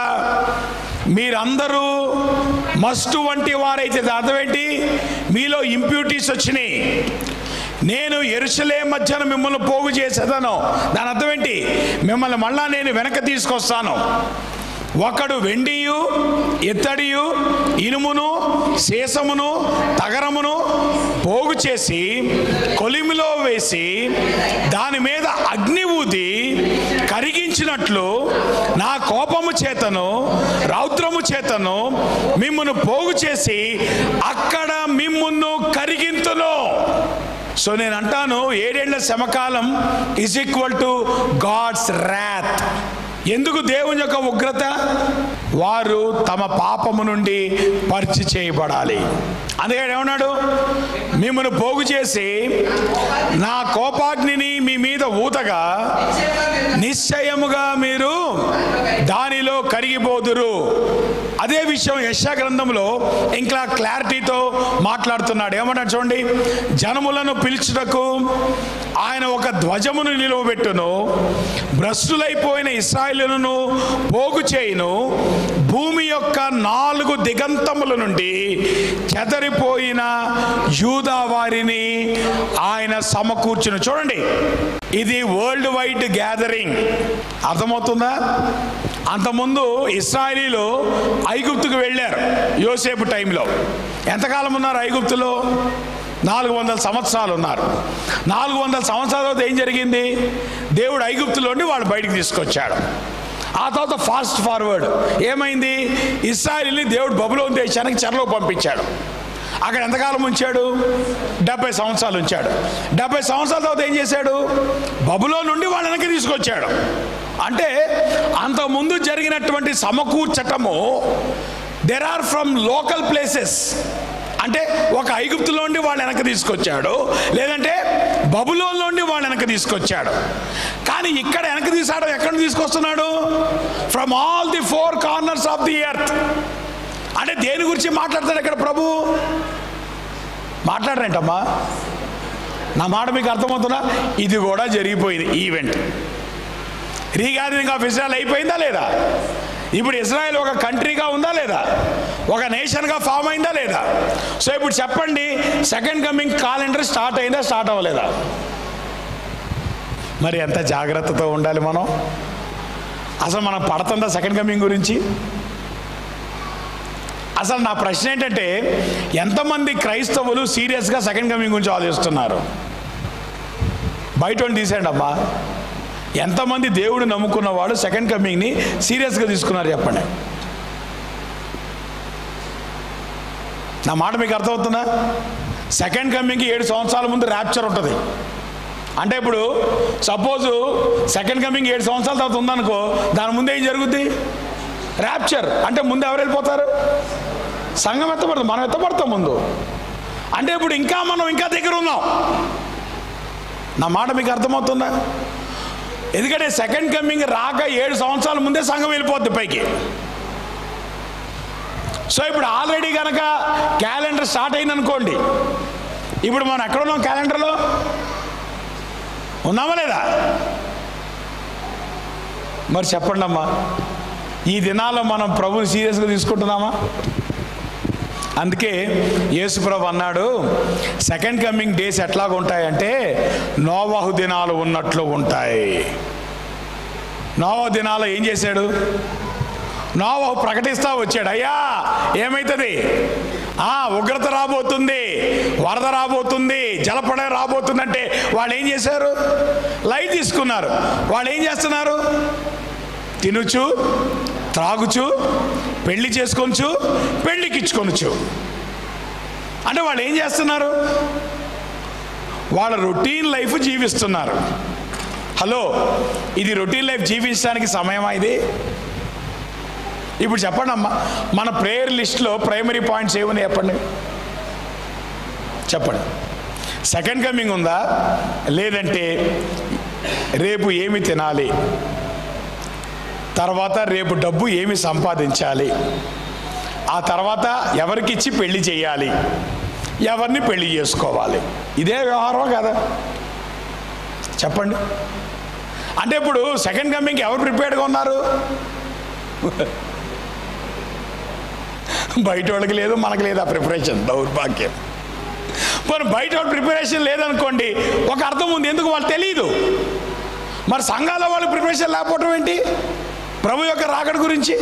మీరందరూ మస్టు వంటి వారైతే, అర్థం ఏంటి? మీలో ఇంప్యూరిటీస్ వచ్చినాయి, నేను యెరూషలేము మధ్యన మిమ్మల్ని పోగు చేసేదను. దాని అర్థం ఏంటి? మిమ్మల్ని మళ్ళా నేను వెనక తీసుకొస్తాను. ఒకడు వెండియు ఇత్తడియు ఇనుమును శేషమును తగరమును పోగు చేసి కొలిమిలో వేసి దాని మీద అగ్ని ఊది కరిగించినట్లు నా కోపము చేతను రౌద్రము చేతను మిమ్మును పోగు చేసి అక్కడ మిమ్మును కరిగింతును. సో నేను అంటాను, ఏడేళ్ల శ్రమకాలం is equal to God's wrath. ఎందుకు దేవుని యొక్క ఉగ్రత? వారు తమ పాపము నుండి పరిచి చేయబడాలి. అందుకని ఏమన్నాడు? మిమ్మల్ని పోగు చేసి నా కోపాగ్నిని మీ మీద ఊతగా నిశ్చయముగా మీరు దానిలో కరిగిపోదురు. అదే విషయం యెషయా గ్రంథంలో ఇంకా క్లారిటీతో మాట్లాడుతున్నాడు. ఏమన్నాడు చూడండి, జనములను పిలుచుటకు ఆయన ఒక ధ్వజమును నిలువబెట్టును, భ్రష్టులైపోయిన ఇశ్రాయేలును పోగు చేయును, భూమి యొక్క నాలుగు దిగంతముల నుండి చెదరిపోయిన యూదా వారిని ఆయన సమకూర్చును. చూడండి, ఇది వరల్డ్ వైడ్ గ్యాదరింగ్. అర్థమవుతుందా? అంతకుముందు ఇశ్రాయేలీలు ఐగుప్తుకు వెళ్ళారు యోసేపు టైంలో. ఎంతకాలం ఉన్నారు ఐగుప్తులో? నాలుగు వందల సంవత్సరాలు ఉన్నారు. నాలుగు వందల సంవత్సరాల తర్వాత ఏం జరిగింది? దేవుడు ఐగుప్తులోని వాళ్ళు బయటికి తీసుకొచ్చాడు. ఆ తర్వాత ఫాస్ట్ ఫార్వర్డ్ ఏమైంది? ఇశ్రాయేలుని దేవుడు బబులోను దేశానికి చెరలో పంపించాడు. అక్కడ ఎంతకాలం ఉంచాడు? డెబ్బై సంవత్సరాలు ఉంచాడు. డెబ్బై సంవత్సరాల తర్వాత ఏం చేశాడు? బబులోను నుండి వాళ్ళ వెనక్కి తీసుకొచ్చాడు. అంటే అంతకుముందు జరిగినటువంటి సమకూర్చటము there are from local places. అంటే ఒక ఐగుప్తులో నుండి వాళ్ళు వెనక్కి తీసుకొచ్చాడు, లేదంటే బబులోను నుండి వాళ్ళు వెనక్కి తీసుకొచ్చాడు. కానీ ఇక్కడ వెనక్కి తీసాడు, ఎక్కడ తీసుకొస్తున్నాడు? From all the four corners of the earth. అంటే దేని గురించి మాట్లాడతాడు ఇక్కడ ప్రభు? మాట్లాడరేంటమ్మా? నా మాట మీకు అర్థమవుతుందా? ఇది కూడా జరిగిపోయింది ఈవెంట్. రీగ్యాదరింగ్ ఆఫ్ ఇజ్రాయెల్ అయిపోయిందా లేదా? ఇప్పుడు ఇజ్రాయెల్ ఒక కంట్రీగా ఉందా లేదా? ఒక నేషన్గా ఫామ్ అయిందా లేదా? సో ఇప్పుడు చెప్పండి, సెకండ్ కమింగ్ క్యాలెండర్ స్టార్ట్ అయిందా, స్టార్ట్ అవ్వలేదా? మరి ఎంత జాగ్రత్తతో ఉండాలి మనం. అసలు మనం పడుతుందా సెకండ్ కమింగ్ గురించి? అసలు నా ప్రశ్న ఏంటంటే, ఎంతమంది క్రైస్తవులు సీరియస్గా సెకండ్ కమింగ్ గురించి ఆలోచిస్తున్నారు? బయట తీసేయండి అమ్మా. ఎంతమంది దేవుడు నమ్ముకున్న వాళ్ళు సెకండ్ కమింగ్ని సీరియస్గా తీసుకున్నారు చెప్పండి. నా మాట మీకు అర్థమవుతుందా? సెకండ్ కమింగ్కి ఏడు సంవత్సరాల ముందు ర్యాప్చర్ ఉంటుంది. అంటే ఇప్పుడు సపోజు సెకండ్ కమింగ్ ఏడు సంవత్సరాల తర్వాత ఉందనుకో, దాని ముందు ఏం జరుగుద్ది? ర్యాప్చర్. అంటే ముందు ఎవరు వెళ్ళిపోతారు? సంఘం ఎత్తపడుతుంది, మనం ఎత్తపడతాం ముందు. అంటే ఇప్పుడు ఇంకా మనం ఇంకా దగ్గర ఉన్నాం. నా మాట మీకు అర్థమవుతుందా? ఎందుకంటే సెకండ్ కమింగ్ రాక ఏడు సంవత్సరాల ముందే సంఘం వెళ్ళిపోద్ది పైకి. సో ఇప్పుడు ఆల్రెడీ కనుక క్యాలెండర్ స్టార్ట్ అయిందనుకోండి, ఇప్పుడు మనం ఎక్కడున్నాం? క్యాలెండర్లో ఉన్నామా లేదా? మరి చెప్పండి అమ్మా, ఈ దినాల్లో మనం ప్రభుని సీరియస్గా తీసుకుంటున్నామా? అందుకే యేసు ప్రభు అన్నాడు, సెకండ్ కమింగ్ డేస్ ఎట్లాగ ఉంటాయంటే నోవహు దినాలు ఉన్నట్లు ఉంటాయి. నోవహు దినాలు ఏం చేశాడు? నోవహు ప్రకటిస్తూ వచ్చాడు, అయ్యా ఏమవుతుంది? ఆ ఉగ్రత రాబోతుంది, వరద రాబోతుంది, జలప్రళయం రాబోతుందంటే వాళ్ళు ఏం చేశారు? లైట్ తీసుకున్నారు. వాళ్ళు ఏం చేస్తున్నారు? తినుచు, త్రాగుచు, పెళ్లి చేసుకొనచ్చు, పెళ్లికిచ్చుకొనచ్చు. అంటే వాళ్ళు ఏం చేస్తున్నారు? వాళ్ళ రొటీన్ లైఫ్ జీవిస్తున్నారు. హలో, ఇది రొటీన్ లైఫ్ జీవించడానికి సమయమా ఇది? ఇప్పుడు చెప్పండి అమ్మా, మన ప్రేయర్ లిస్ట్లో ప్రైమరీ పాయింట్స్ ఏమని చెప్పండి చెప్పండి. సెకండ్ కమింగ్ ఉందా? లేదంటే రేపు ఏమి తినాలి, తర్వాత రేపు డబ్బు ఏమి సంపాదించాలి, ఆ తర్వాత ఎవరికిచ్చి పెళ్లి చేయాలి, ఎవరిని పెళ్లి చేసుకోవాలి, ఇదే వ్యవహారం కదా? చెప్పండి. అంటే ఇప్పుడు సెకండ్ కమింగ్కి ఎవరు ప్రిపేర్డ్గా ఉన్నారు? బయట వాళ్ళకి లేదు, మనకు లేదు ఆ ప్రిపరేషన్. దౌర్భాగ్యం. మరి బయట వాళ్ళ ప్రిపరేషన్ లేదనుకోండి, ఒక అర్థం ఉంది, ఎందుకు వాళ్ళు తెలియదు. మరి సంఘాల వాళ్ళకి ప్రిపరేషన్ లేకపోవటం ఏంటి ప్రభు యొక్క రాకడ గురించి?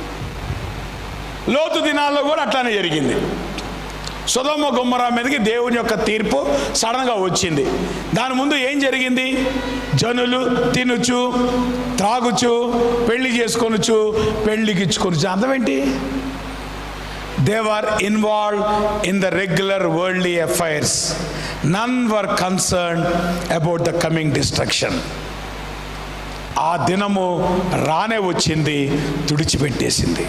లోతు దినాల్లో కూడా అట్లానే జరిగింది. సొదొమ గొమొర్రా మీదకి దేవుని యొక్క తీర్పు సడన్గా వచ్చింది. దాని ముందు ఏం జరిగింది? జనులు తినుచు, త్రాగుచు, పెళ్లి చేసుకొనుచు, పెళ్లికిచ్చుకొనుచు. అర్థం ఏంటి? They were involved in the regular worldly affairs. None were concerned about the coming destruction. ఆ దినము రానే వచ్చింది, తుడిచిపెట్టేసింది.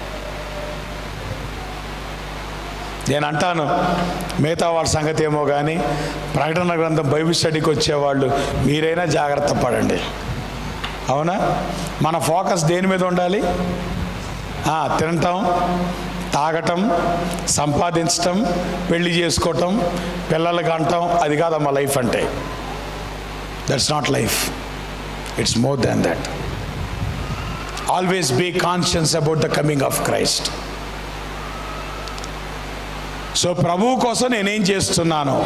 నేను అంటాను, మిగతా వాళ్ళ సంగతి ఏమో కానీ ప్రకటన గ్రంథం బైబిల్ స్టడీకి వచ్చేవాళ్ళు మీరైనా జాగ్రత్త పడండి. అవునా? మన ఫోకస్ దేని మీద ఉండాలి? తినటం, తాగటం, సంపాదించటం, పెళ్లి చేసుకోవటం, పిల్లలకి అంటాం, అది కాదమ్మా లైఫ్ అంటే. That's not life. It's more than that. Always be conscious about the coming of Christ. So ప్రభువు కోసం నేనేం చేస్తున్నాను,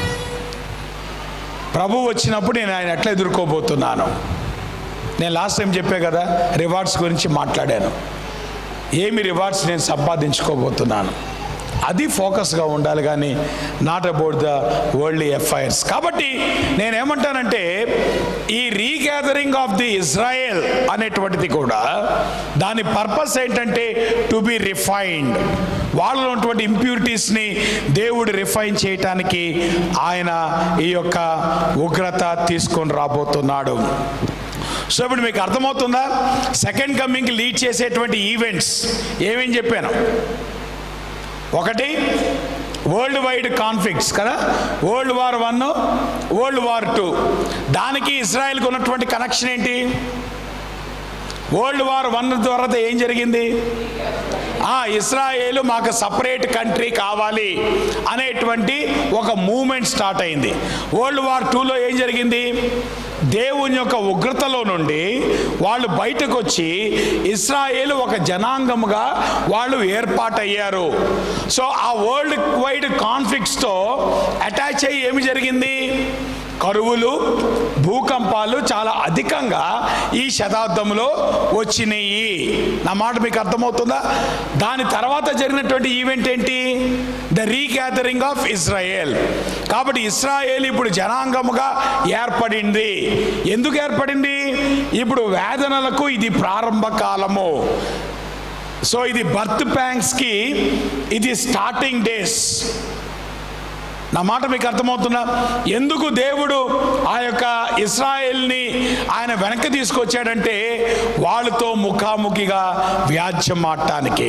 ప్రభువు వచ్చినప్పుడు నేను ఆయన ఎట్లా ఎదుర్కోబోతున్నాను. నేను లాస్ట్ టైం చెప్పే కదా, రివార్డ్స్ గురించి మాట్లాడాను. ఏమి రివార్డ్స్ నేను సంపాదించుకోబోతున్నాను, అది ఫోకస్గా ఉండాలి, కానీ not about the worldly affairs. కాబట్టి నేనేమంటానంటే ఈ రీగ్యాదరింగ్ ఆఫ్ ది ఇజ్రాయెల్ అనేటువంటిది కూడా దాని పర్పస్ ఏంటంటే టు బి రిఫైన్డ్. వాళ్ళలో ఉన్నటువంటి ఇంప్యూరిటీస్ని దేవుడు రిఫైన్ చేయటానికి ఆయన ఈ యొక్క ఉగ్రత తీసుకొని రాబోతున్నాడు. సో ఇప్పుడు మీకు అర్థమవుతుందా? సెకండ్ కమింగ్కి లీడ్ చేసేటువంటి ఈవెంట్స్ ఏమేం చెప్పాను? ఒకటి వరల్డ్ వైడ్ కాన్ఫ్లిక్ట్స్ కదా, world war one, world war two. దానికి ఇజ్రాయెల్కి ఉన్నటువంటి కనెక్షన్ ఏంటి? వరల్డ్ వార్ వన్ ద్వారా ఏం జరిగింది? ఇస్రాయేలు మాకు సపరేట్ కంట్రీ కావాలి అనేటువంటి ఒక మూమెంట్ స్టార్ట్ అయింది. వరల్డ్ వార్ టూలో ఏం జరిగింది? దేవుని యొక్క ఉగ్రతలో నుండి వాళ్ళు బయటకు వచ్చి ఇస్రాయేలు ఒక జనాంగముగా వాళ్ళు ఏర్పాటయ్యారు. సో ఆ వరల్డ్ వైడ్ కాన్ఫ్లిక్ట్స్తో అటాచ్ అయ్యి ఏమి జరిగింది? కరువులు, భూకంపాలు చాలా అధికంగా ఈ శతాబ్దంలో వచ్చినాయి. నా మాట మీకు అర్థమవుతుందా? దాని తర్వాత జరిగినటువంటి ఈవెంట్ ఏంటి? The regathering of Israel. కాబట్టి ఇస్రాయేల్ ఇప్పుడు జనాంగముగా ఏర్పడింది. ఎందుకు ఏర్పడింది? ఇప్పుడు వేదనలకు ఇది ప్రారంభ కాలము. సో ఇది బర్త్ ప్యాంక్స్కి ఇది స్టార్టింగ్ డేస్. నా మాట మీకు అర్థమవుతుందా? ఎందుకు దేవుడు ఆ యొక్క ఇశ్రాయేల్ని ఆయన వెనక్కి తీసుకొచ్చాడంటే వాళ్ళతో ముఖాముఖిగా వ్యాజ్యం ఆడటానికి.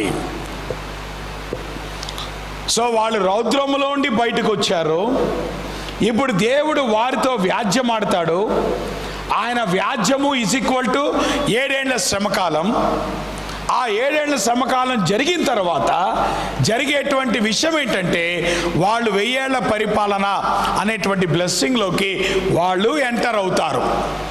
సో వాళ్ళు రౌద్రములో ఉండి బయటకు వచ్చారు. ఇప్పుడు దేవుడు వారితో వ్యాజ్యం ఆడతాడు. ఆయన వ్యాజ్యము ఈజ్ ఈక్వల్ టు ఏడేళ్ల శ్రమకాలం. ఆ ఏడేళ్ల శ్రమకాలం జరిగిన తర్వాత జరిగేటువంటి విషయం ఏంటంటే వాళ్ళు వెయ్యేళ్ల పరిపాలన అనేటువంటి బ్లెస్సింగ్లోకి వాళ్ళు ఎంటర్ అవుతారు.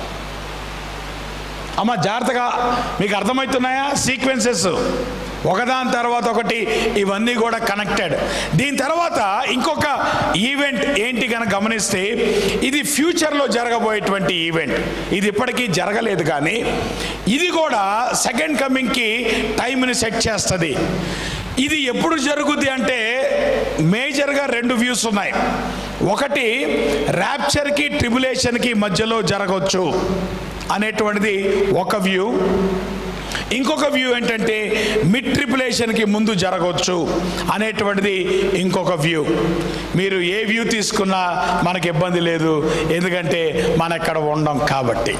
అమ్మ జాగ్రత్తగా మీకు అర్థమవుతున్నాయా? సీక్వెన్సెస్ ఒకదాని తర్వాత ఒకటి, ఇవన్నీ కూడా కనెక్టెడ్. దీని తర్వాత ఇంకొక ఈవెంట్ ఏంటి కనుక గమనిస్తే ఇది ఫ్యూచర్లో జరగబోయేటువంటి ఈవెంట్. ఇది ఇప్పటికీ జరగలేదు, కానీ ఇది కూడా సెకండ్ కమింగ్కి టైంని సెట్ చేస్తుంది. ఇది ఎప్పుడు జరుగుద్ది అంటే మేజర్గా రెండు వ్యూస్ ఉన్నాయి. ఒకటి ర్యాప్చర్కి ట్రిబులేషన్కి మధ్యలో జరగవచ్చు అనేటువంటిది ఒక వ్యూ. ఇంకొక వ్యూ ఏంటంటే మిడ్ ట్రిబులేషన్కి ముందు జరగవచ్చు అనేటువంటిది ఇంకొక వ్యూ. మీరు ఏ వ్యూ తీసుకున్నా మనకు ఇబ్బంది లేదు, ఎందుకంటే మనం ఎక్కడ ఉండం కాబట్టి.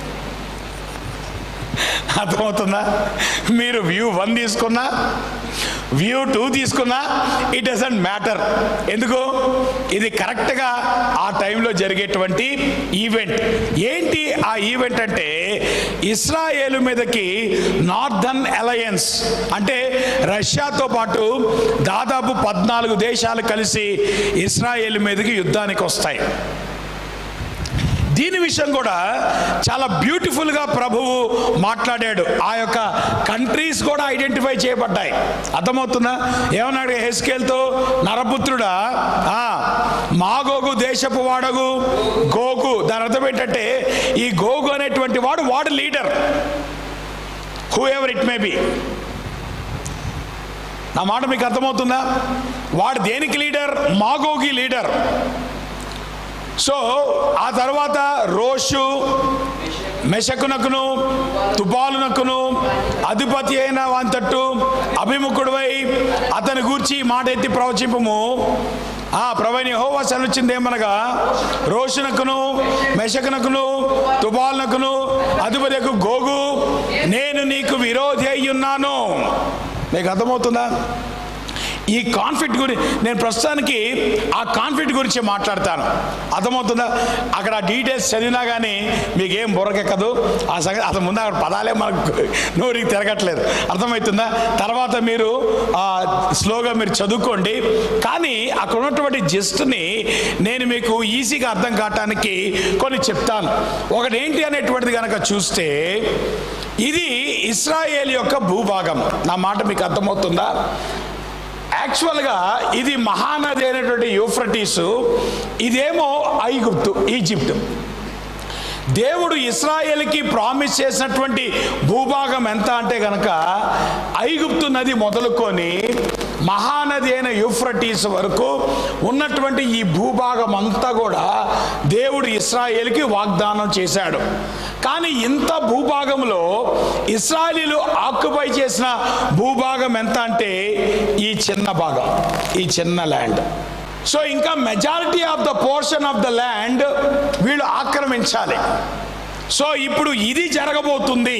అర్థమవుతుందా? మీరు వ్యూ వన్ తీసుకున్నా వ్యూ టూ తీసుకున్నా ఇట్ డజంట్ మ్యాటర్. ఎందుకు? ఇది కరెక్ట్గా ఆ టైంలో జరిగేటువంటి ఈవెంట్. ఏంటి ఆ ఈవెంట్ అంటే ఇస్రాయేలు మీదకి నార్దర్న్ అలయన్స్ అంటే రష్యాతో పాటు దాదాపు పద్నాలుగు దేశాలు కలిసి ఇస్రాయేలు మీదకి యుద్ధానికి వస్తాయి. దీని విషయం కూడా చాలా బ్యూటిఫుల్గా ప్రభువు మాట్లాడాడు. ఆ యొక్క కంట్రీస్ కూడా ఐడెంటిఫై చేయబడ్డాయి. అర్థమవుతుందా? ఏమన్నాడు హెస్కేల్తో? నరపుత్రుడా, మాగోగు దేశపు వాడగు గోగు. దాని అర్థం ఏంటంటే ఈ గోగు అనేటువంటి వాడు వాడు leader, whoever it may be. నా మాట మీకు అర్థమవుతుందా? వాడు దేనికి లీడర్? మాగోగి లీడర్. సో ఆ తర్వాత రోషు మెషకునకును తుబాలునకును అధిపతి అయిన వాంతట్టు అభిముఖుడువై అతని గూర్చి మాట ఎత్తి ప్రవచింపము. ఆ ప్రవైన యెహోవా సెలవిచ్చింది ఏమనగా, రోషునకును మెషకునకును తుబాలునకును అధిపతికు గోగు, నేను నీకు విరోధి అయి ఉన్నాను. మీకు అర్థమవుతుందా? ఈ కాన్ఫ్లిక్ట్ గురించి నేను ప్రస్తుతానికి ఆ కాన్ఫ్లిక్ట్ గురించి మాట్లాడతాను. అర్థమవుతుందా? అక్కడ డీటెయిల్స్ చదివినా కానీ మీకేం బుర్రకెక్కదు. ఆ సంగతి అసలు ముందు అక్కడ పదాలే మనకు నోరికి తిరగట్లేదు. అర్థమవుతుందా? తర్వాత మీరు స్లోగా మీరు చదువుకోండి. కానీ అక్కడ ఉన్నటువంటి జస్ట్ని నేను మీకు ఈజీగా అర్థం కావటానికి కొన్ని చెప్తాను. ఒకటి ఏంటి అనేటువంటిది కనుక చూస్తే ఇది ఇశ్రాయేల్ యొక్క భూభాగం. నా మాట మీకు అర్థమవుతుందా? యాక్చువల్గా ఇది మహానది అయినటువంటి యూఫ్రటీసు, ఇదేమో ఐగుప్తు, ఈజిప్టు. దేవుడు ఇశ్రాయేల్కి ప్రామిస్ చేసినటువంటి భూభాగం ఎంత అంటే కనుక ఐగుప్తు నది మొదలుకొని మహానది అయిన యూఫ్రటీస్ వరకు ఉన్నటువంటి ఈ భూభాగం అంతా కూడా దేవుడు ఇశ్రాయేల్కి వాగ్దానం చేశాడు. కానీ ఇంత భూభాగంలో ఇశ్రాయేలీలు ఆక్యుపై చేసిన భూభాగం ఎంత అంటే ఈ చిన్న భాగం, ఈ చిన్న ల్యాండ్. సో ఇంకా majority of the portion of the land వీళ్ళు ఆక్రమించాలి. సో ఇప్పుడు ఇది జరగబోతుంది.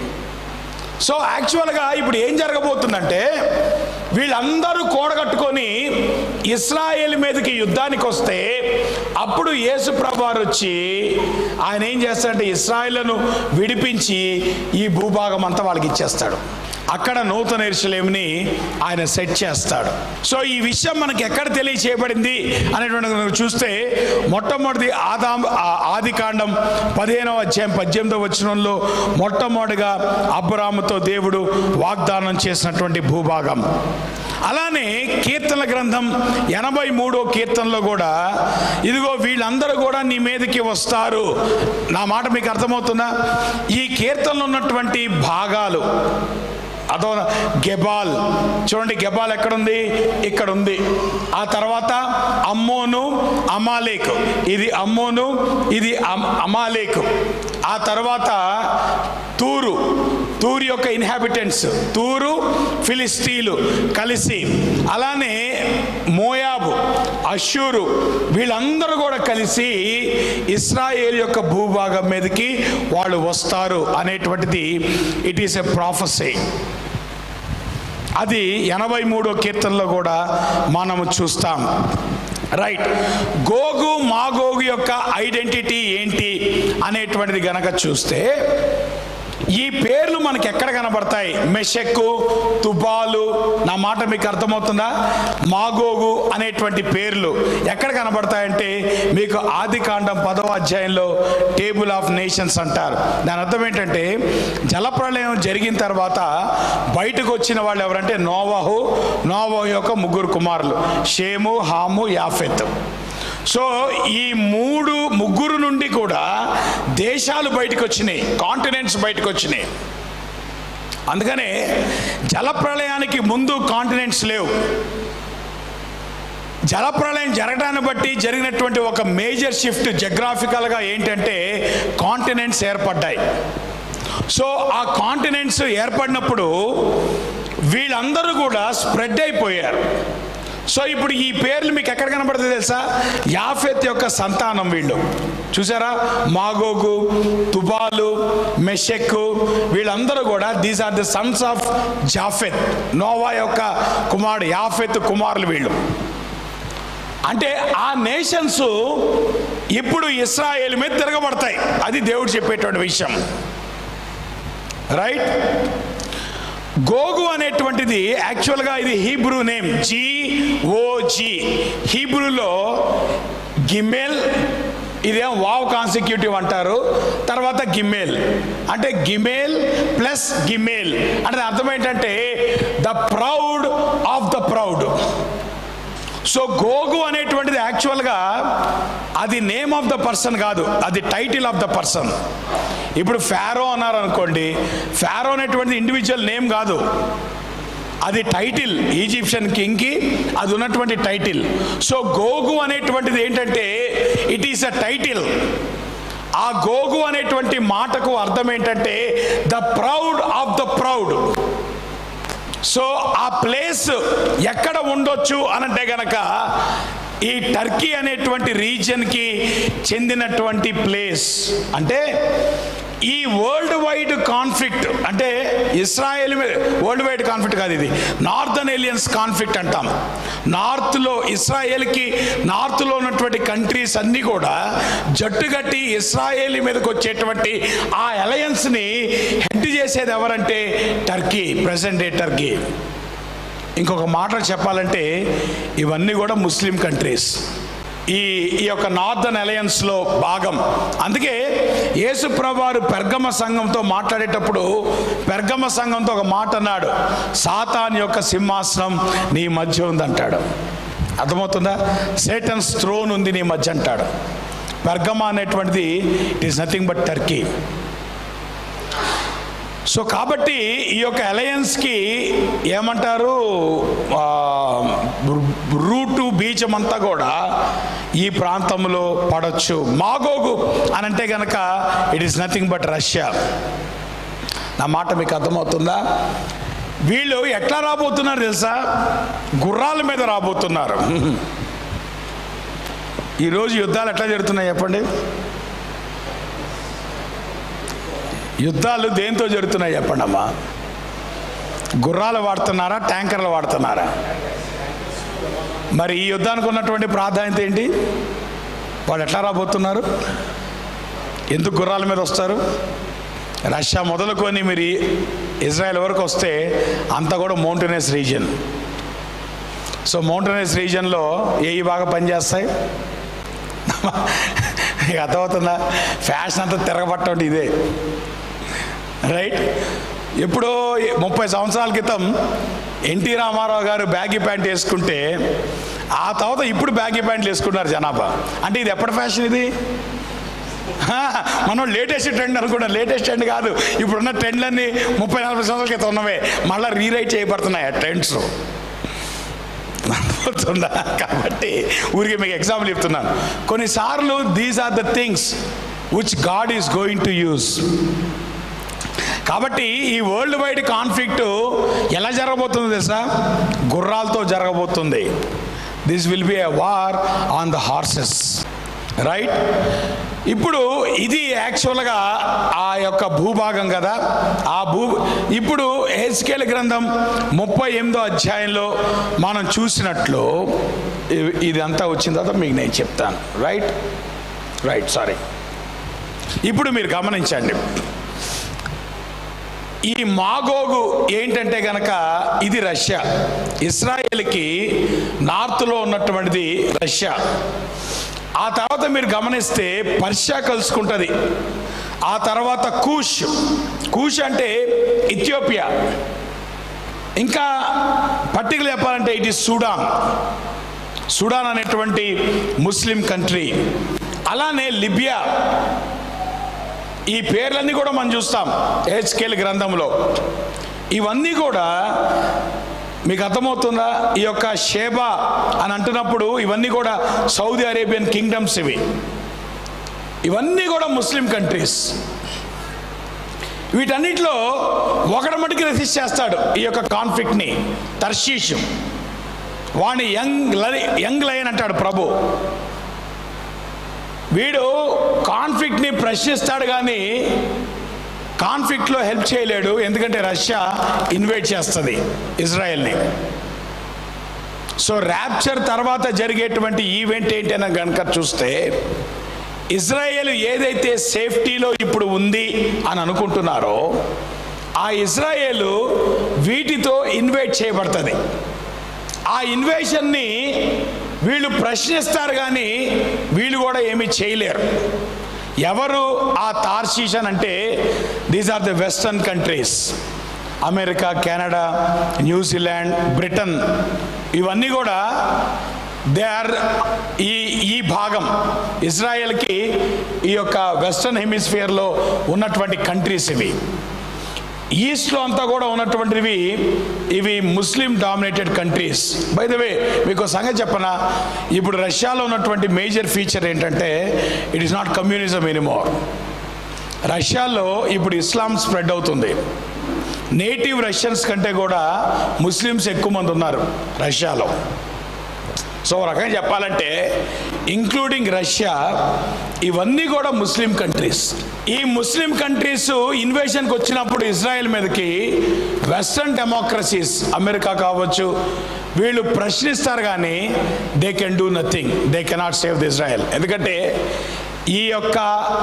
సో యాక్చువల్గా ఇప్పుడు ఏం జరగబోతుందంటే వీళ్ళందరూ కూడగట్టుకొని ఇశ్రాయేల్ మీదకి యుద్ధానికి వస్తే అప్పుడు యేసు ప్రభువారు వచ్చి ఆయన ఏం చేస్తాడంటే ఇశ్రాయేలును విడిపించి ఈ భూభాగం అంతా వాళ్ళకి ఇచ్చేస్తాడు. అక్కడ నూతన యెరూషలేముని ఆయన సెట్ చేస్తాడు. సో ఈ విషయం మనకి ఎక్కడ తెలియచేయబడింది అనేటువంటి చూస్తే మొట్టమొదటి ఆదాం ఆది కాండం పదిహేనవ అధ్యాయం పద్దెనిమిదవ వచనంలో మొట్టమొదటిగా అబ్రాహాముతో దేవుడు వాగ్దానం చేసినటువంటి భూభాగం. అలానే కీర్తనల గ్రంథం ఎనభై మూడో కీర్తనలో కూడా ఇదిగో వీళ్ళందరూ కూడా నీ మీదకి వస్తారు. నా మాట మీకు అర్థమవుతుందా? ఈ కీర్తనలో ఉన్నటువంటి భాగాలు అదో గెబాల్ చూడండి, గెబాల్ ఎక్కడుంది? ఇక్కడ ఉంది. ఆ తర్వాత అమ్మోను అమాలేకు, ఇది అమ్మోను ఇది అమాలేకు. ఆ తర్వాత తూరు, తూరు యొక్క ఇన్హాబిటెంట్స్, తూరు ఫిలిస్తీన్లు కలిసి, అలానే మోయాబు, అష్షూరు, వీళ్ళందరూ కూడా కలిసి ఇశ్రాయేల్ యొక్క భూభాగం మీదకి వాళ్ళు వస్తారు అనేటువంటిది ఇట్ ఈస్ ఎ ప్రాఫెసీ. అది ఎనభై మూడో కీర్తనలో కూడా మనము చూస్తాం. రైట్. గోగు మాగోగు యొక్క ఐడెంటిటీ ఏంటి అనేటువంటిది గనక చూస్తే, ఈ పేర్లు మనకి ఎక్కడ కనబడతాయి? మెషెక్కు, తుబాలు, నా మాట మీకు అర్థమవుతుందా? మాగోగు అనేటువంటి పేర్లు ఎక్కడ కనబడతాయంటే మీకు ఆది కాండం పదవ అధ్యాయంలో టేబుల్ ఆఫ్ నేషన్స్ అంటారు. దాని అర్థం ఏంటంటే జలప్రళయం జరిగిన తర్వాత బయటకు వచ్చిన వాళ్ళు ఎవరంటే నోవహు, నోవహు యొక్క ముగ్గురు కుమారులు షేము, హాము, యాఫెత్. సో ఈ మూడు ముగ్గురు నుండి కూడా దేశాలు బయటకు వచ్చినాయి, కాంటినెంట్స్ బయటకు వచ్చినాయి. అందుకనే జలప్రళయానికి ముందు కాంటినెంట్స్ లేవు. జలప్రళయం జరగడాన్ని బట్టి జరిగినటువంటి ఒక మేజర్ షిఫ్ట్ జగ్రాఫికల్గా ఏంటంటే కాంటినెంట్స్ ఏర్పడ్డాయి. సో ఆ కాంటినెంట్స్ ఏర్పడినప్పుడు వీళ్ళందరూ కూడా స్ప్రెడ్ అయిపోయారు. సో ఇప్పుడు ఈ పేర్లు మీకు ఎక్కడ కనబడుతుంది తెలుసా? యాఫెత్ యొక్క సంతానం వీళ్ళు. చూసారా? మాగోగు, తుబాలు, మెషెక్కు, వీళ్ళందరూ కూడా these are the sons of Japheth, Noah యొక్క కుమారుడు యాఫెత్ కుమారులు వీళ్ళు. అంటే ఆ నేషన్స్ ఇప్పుడు ఇశ్రాయేలు మీద తిరగబడతాయి. అది దేవుడు చెప్పేటువంటి విషయం. రైట్. గోగు అనేటువంటిది యాక్చువల్గా ఇది Hebrew name, G O G. హీబ్రూలో గిమెల్, ఇదేం వావ్ కాన్సిక్యూటివ్ అంటారు, తర్వాత గిమెల్ అంటే గిమెల్ ప్లస్ గిమెల్ అంటే అర్థం ఏంటంటే the proud of the proud. So Gog అనేటువంటిది యాక్చువల్గా అది నేమ్ ఆఫ్ ద పర్సన్ కాదు, అది టైటిల్ ఆఫ్ ద పర్సన్. ఇప్పుడు ఫారో అన్నారు అనుకోండి, ఫారో అనేటువంటిది ఇండివిజువల్ నేమ్ కాదు, అది టైటిల్. ఈజిప్షియన్ కింగ్కి అది ఉన్నటువంటి టైటిల్. సో గోగు అనేటువంటిది ఏంటంటే ఇట్ ఈస్ అ టైటిల్. ఆ గోగు అనేటువంటి మాటకు అర్థం ఏంటంటే the proud of the proud. So ఆ ప్లేస్ ఎక్కడ ఉండొచ్చు అనంటే గనక ఈ టర్కీ అనేటువంటి రీజియన్కి చెందినటువంటి ప్లేస్. అంటే ఈ వరల్డ్ వైడ్ కాన్ఫ్లిక్ట్, అంటే ఇస్రాయేల్ మీద వరల్డ్ వైడ్ కాన్ఫ్లిక్ట్ కాదు, ఇది నార్థన్ ఏలియన్స్ కాన్ఫ్లిక్ట్ అంటాం. నార్త్లో ఇస్రాయేల్కి నార్త్లో ఉన్నటువంటి కంట్రీస్ అన్నీ కూడా జట్టుగట్టి ఇస్రాయేల్ మీదకి వచ్చేటువంటి ఆ అలయన్స్ని హెడ్ చేసేది ఎవరంటే టర్కీ, ప్రెసెంట్ డే టర్కీ. ఇంకొక మాట చెప్పాలంటే ఇవన్నీ కూడా ముస్లిం కంట్రీస్, ఈ ఈ యొక్క నార్థన్ అలయన్స్లో భాగం. అందుకే యేసుప్రభువారు పెర్గమ సంఘంతో మాట్లాడేటప్పుడు పెర్గమ సంఘంతో ఒక మాట అన్నాడు, సాతాన్ యొక్క సింహాసనం నీ మధ్య ఉందంటాడు. అర్థమవుతుందా? సేటన్స్ థ్రోన్ ఉంది నీ మధ్య అంటాడు. పెర్గమ అనేటువంటిది it is nothing but Turkey. So కాబట్టి ఈ యొక్క అలయన్స్కి ఏమంటారు, రూటు బీజం అంతా కూడా ఈ ప్రాంతంలో పడవచ్చు. మాగోగు అని అంటే కనుక it is nothing but Russia. నా మాట మీకు అర్థమవుతుందా? వీళ్ళు ఎట్లా రాబోతున్నారు తెలుసా? గుర్రాల మీద రాబోతున్నారు. ఈరోజు యుద్ధాలు ఎట్లా జరుగుతున్నాయి చెప్పండి? యుద్ధాలు దేంతో జరుగుతున్నాయి చెప్పండి అమ్మా? గుర్రాలు వాడుతున్నారా, ట్యాంకర్లు వాడుతున్నారా? మరి ఈ యుద్ధానికి ఉన్నటువంటి ప్రాధాన్యత ఏంటి? వాళ్ళు ఎట్లా రాబోతున్నారు? ఎందుకు గుర్రాల మీద వస్తారు? రష్యా మొదలుకొని మీరు ఇజ్రాయెల్ వరకు వస్తే అంతా కూడా మౌంటైనస్ రీజియన్. సో మౌంటైనస్ రీజియన్లో ఏవి బాగా పనిచేస్తాయి? అర్థమవుతుందా? ఫ్యాషన్ అంతా తిరగబట్టం ఇదే. రైట్. ఎప్పుడో ముప్పై సంవత్సరాల క్రితం ఎన్టీ రామారావు గారు బ్యాగీ ప్యాంట్ వేసుకుంటే ఆ తర్వాత ఇప్పుడు బ్యాగీ ప్యాంట్లు వేసుకుంటున్నారు జనాభా. అంటే ఇది ఎప్పటి ఫ్యాషన్? ఇది మనం లేటెస్ట్ ట్రెండ్ అనుకున్నాం. లేటెస్ట్ ట్రెండ్ కాదు, ఇప్పుడున్న ట్రెండ్లన్నీ ముప్పై నలభై సంవత్సరాల క్రితం ఉన్నవే మళ్ళీ రీరైట్ చేయబడుతున్నాయి ఆ ట్రెండ్స్. అర్థమవుతుందా? కాబట్టి ఊరికి మీకు ఎగ్జాంపుల్ చెప్తున్నాను. కొన్నిసార్లు these are the things which God is going to use. కాబట్టి ఈ వరల్డ్ వైడ్ కాన్ఫ్లిక్ట్ ఎలా జరగబోతుందో తెలుసా? గుర్రాలతో జరగబోతుంది. This will be a war on the horses, right? ఇప్పుడు ఇది యాక్చువల్గా ఆ యొక్క భూభాగం కదా. ఆ భూ ఇప్పుడు హెస్కేల్ గ్రంథం ముప్పై ఎనిమిదో అధ్యాయంలో మనం చూసినట్లు ఇదంతా వచ్చిన తర్వాత మీకు నేను చెప్తాను. రైట్ రైట్ సారీ ఇప్పుడు మీరు గమనించండి. ఈ మాగోగు ఏంటంటే గనక ఇది రష్యా. ఇస్రాయేల్కి నార్త్లో ఉన్నటువంటిది రష్యా. ఆ తర్వాత మీరు గమనిస్తే పర్షియా కలుసుకుంటుంది. ఆ తర్వాత కూష్. కూష్ అంటే ఇథియోపియా. ఇంకా పర్టికులర్ చెప్పాలంటే ఇట్ ఈస్ సూడాన్. సూడాన్ అనేటువంటి ముస్లిం కంట్రీ. అలానే లిబియా. ఈ పేర్లన్నీ కూడా మనం చూస్తాం హెచ్కేల్ గ్రంథంలో. ఇవన్నీ కూడా మీకు అర్థమవుతుందా? ఈ యొక్క షేబా అని అంటున్నప్పుడు ఇవన్నీ కూడా సౌదీ అరేబియన్ కింగ్డమ్స్. ఇవి ఇవన్నీ కూడా ముస్లిం కంట్రీస్. వీటన్నిటిలో ఒకటి మటుకు రెసిస్ట్ చేస్తాడు ఈ యొక్క కాన్ఫ్లిక్ట్ని, తర్షీష్. వాణ్ణి యంగ్ యంగ్ లయన్ అంటాడు ప్రభు. వీడు కాన్ఫ్లిక్ట్ని ప్రశ్నిస్తాడు కానీ కాన్ఫ్లిక్ట్లో హెల్ప్ చేయలేడు. ఎందుకంటే రష్యా ఇన్వైట్ చేస్తుంది ఇజ్రాయెల్ని. సో ర్యాప్చర్ తర్వాత జరిగేటువంటి ఈవెంట్ ఏంటని కనుక చూస్తే, ఇజ్రాయెల్ ఏదైతే సేఫ్టీలో ఇప్పుడు ఉంది అని అనుకుంటున్నారో ఆ ఇజ్రాయెల్ వీటితో ఇన్వైట్ చేయబడుతుంది. ఆ ఇన్వేషన్ని వీళ్ళు ప్రశ్నిస్తారు కానీ వీళ్ళు కూడా ఏమీ చేయలేరు. ఎవరు ఆ తార్షీష్ అని అంటే, these are the western countries. America, Canada, New Zealand, Britain, ఇవన్నీ కూడా దే ఆర్ ఈ ఈ భాగం ఇజ్రాయెల్కి ఈ యొక్క వెస్టర్న్ హెమిస్ఫియర్లో ఉన్నటువంటి కంట్రీస్. ఇవి ఈస్ట్లో అంతా కూడా ఉన్నటువంటివి ఇవి Muslim dominated countries. By the way మీకు సంగతి చెప్పనా, ఇప్పుడు రష్యాలో ఉన్నటువంటి మేజర్ ఫీచర్ ఏంటంటే it is not communism anymore. రష్యాలో ఇప్పుడు ఇస్లాం స్ప్రెడ్ అవుతుంది. నేటివ్ రష్యన్స్ కంటే కూడా ముస్లిమ్స్ ఎక్కువ మంది ఉన్నారు రష్యాలో. సో రకంగా చెప్పాలంటే ఇంక్లూడింగ్ రష్యా, ఇవన్నీ కూడా ముస్లిం కంట్రీస్. ఈ ముస్లిం కంట్రీస్ ఇన్వేషన్కి వచ్చినప్పుడు ఇజ్రాయెల్ మీదకి వెస్టర్న్ డెమోక్రసీస్, అమెరికా కావచ్చు, వీళ్ళు ప్రశ్నిస్తారు కానీ they can do nothing. They cannot save the Israel. ఎందుకంటే ఈ యొక్క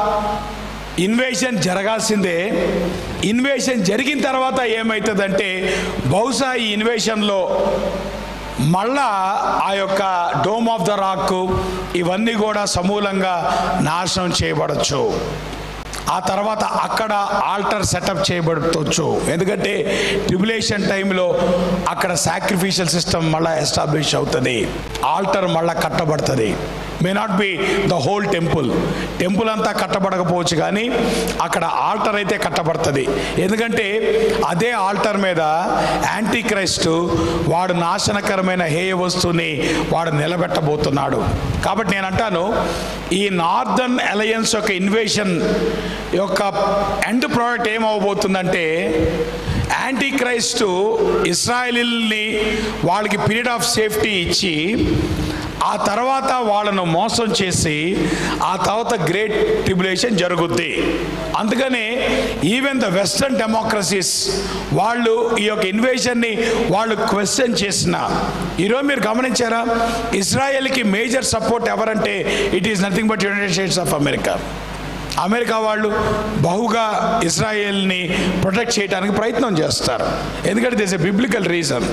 ఇన్వేషన్ జరగాల్సిందే. ఇన్వేషన్ జరిగిన తర్వాత ఏమవుతుందంటే బహుశా ఈ ఇన్వేషన్లో మళ్ళా ఆ యొక్క డోమ్ ఆఫ్ ద రాక్ ఇవన్నీ కూడా సమూలంగా నాశనం చేయబడచ్చు. ఆ తర్వాత అక్కడ ఆల్టర్ సెటప్ చేయబడవచ్చు. ఎందుకంటే ట్రిబులేషన్ టైంలో అక్కడ సాక్రిఫిషియల్ సిస్టమ్ మళ్ళీ ఎస్టాబ్లిష్ అవుతుంది. ఆల్టర్ మళ్ళీ కట్టబడుతుంది. May not be the whole temple. Temple అంతా కట్టబడకపోవచ్చు కానీ అక్కడ ఆల్టర్ అయితే కట్టబడుతుంది. ఎందుకంటే అదే ఆల్టర్ మీద యాంటీ క్రైస్ట్ వాడు నాశనకరమైన హేయ వస్తువుని వాడు నిలబెట్టబోతున్నాడు. కాబట్టి నేను అంటాను, ఈ నార్దర్న్ అలయన్స్ యొక్క ఇన్వేషన్ యొక్క ఎండ్ ప్రోడక్ట్ ఏమవబోతుందంటే, యాంటీ క్రైస్ట్ ఇస్రాయేలీల్ని వాళ్ళకి పీరియడ్ ఆఫ్ సేఫ్టీ ఇచ్చి ఆ తర్వాత వాళ్ళను మోసం చేసి ఆ తర్వాత గ్రేట్ ట్రిబులేషన్ జరుగుద్ది. అందుకని ఈవెన్ ద వెస్టర్న్ డెమోక్రసీస్ వాళ్ళు ఈ యొక్క ఇన్వేషన్ని వాళ్ళు క్వశ్చన్ చేసిన, ఈరోజు మీరు గమనించారా, ఇజ్రాయెల్కి మేజర్ సపోర్ట్ ఎవరంటే it is nothing but United States of America. America వాళ్ళు బహుగా ఇజ్రాయెల్ని ప్రొటెక్ట్ చేయడానికి ప్రయత్నం చేస్తారు. ఎందుకంటే దిస్ ఎ బిబ్లికల్ రీజన్.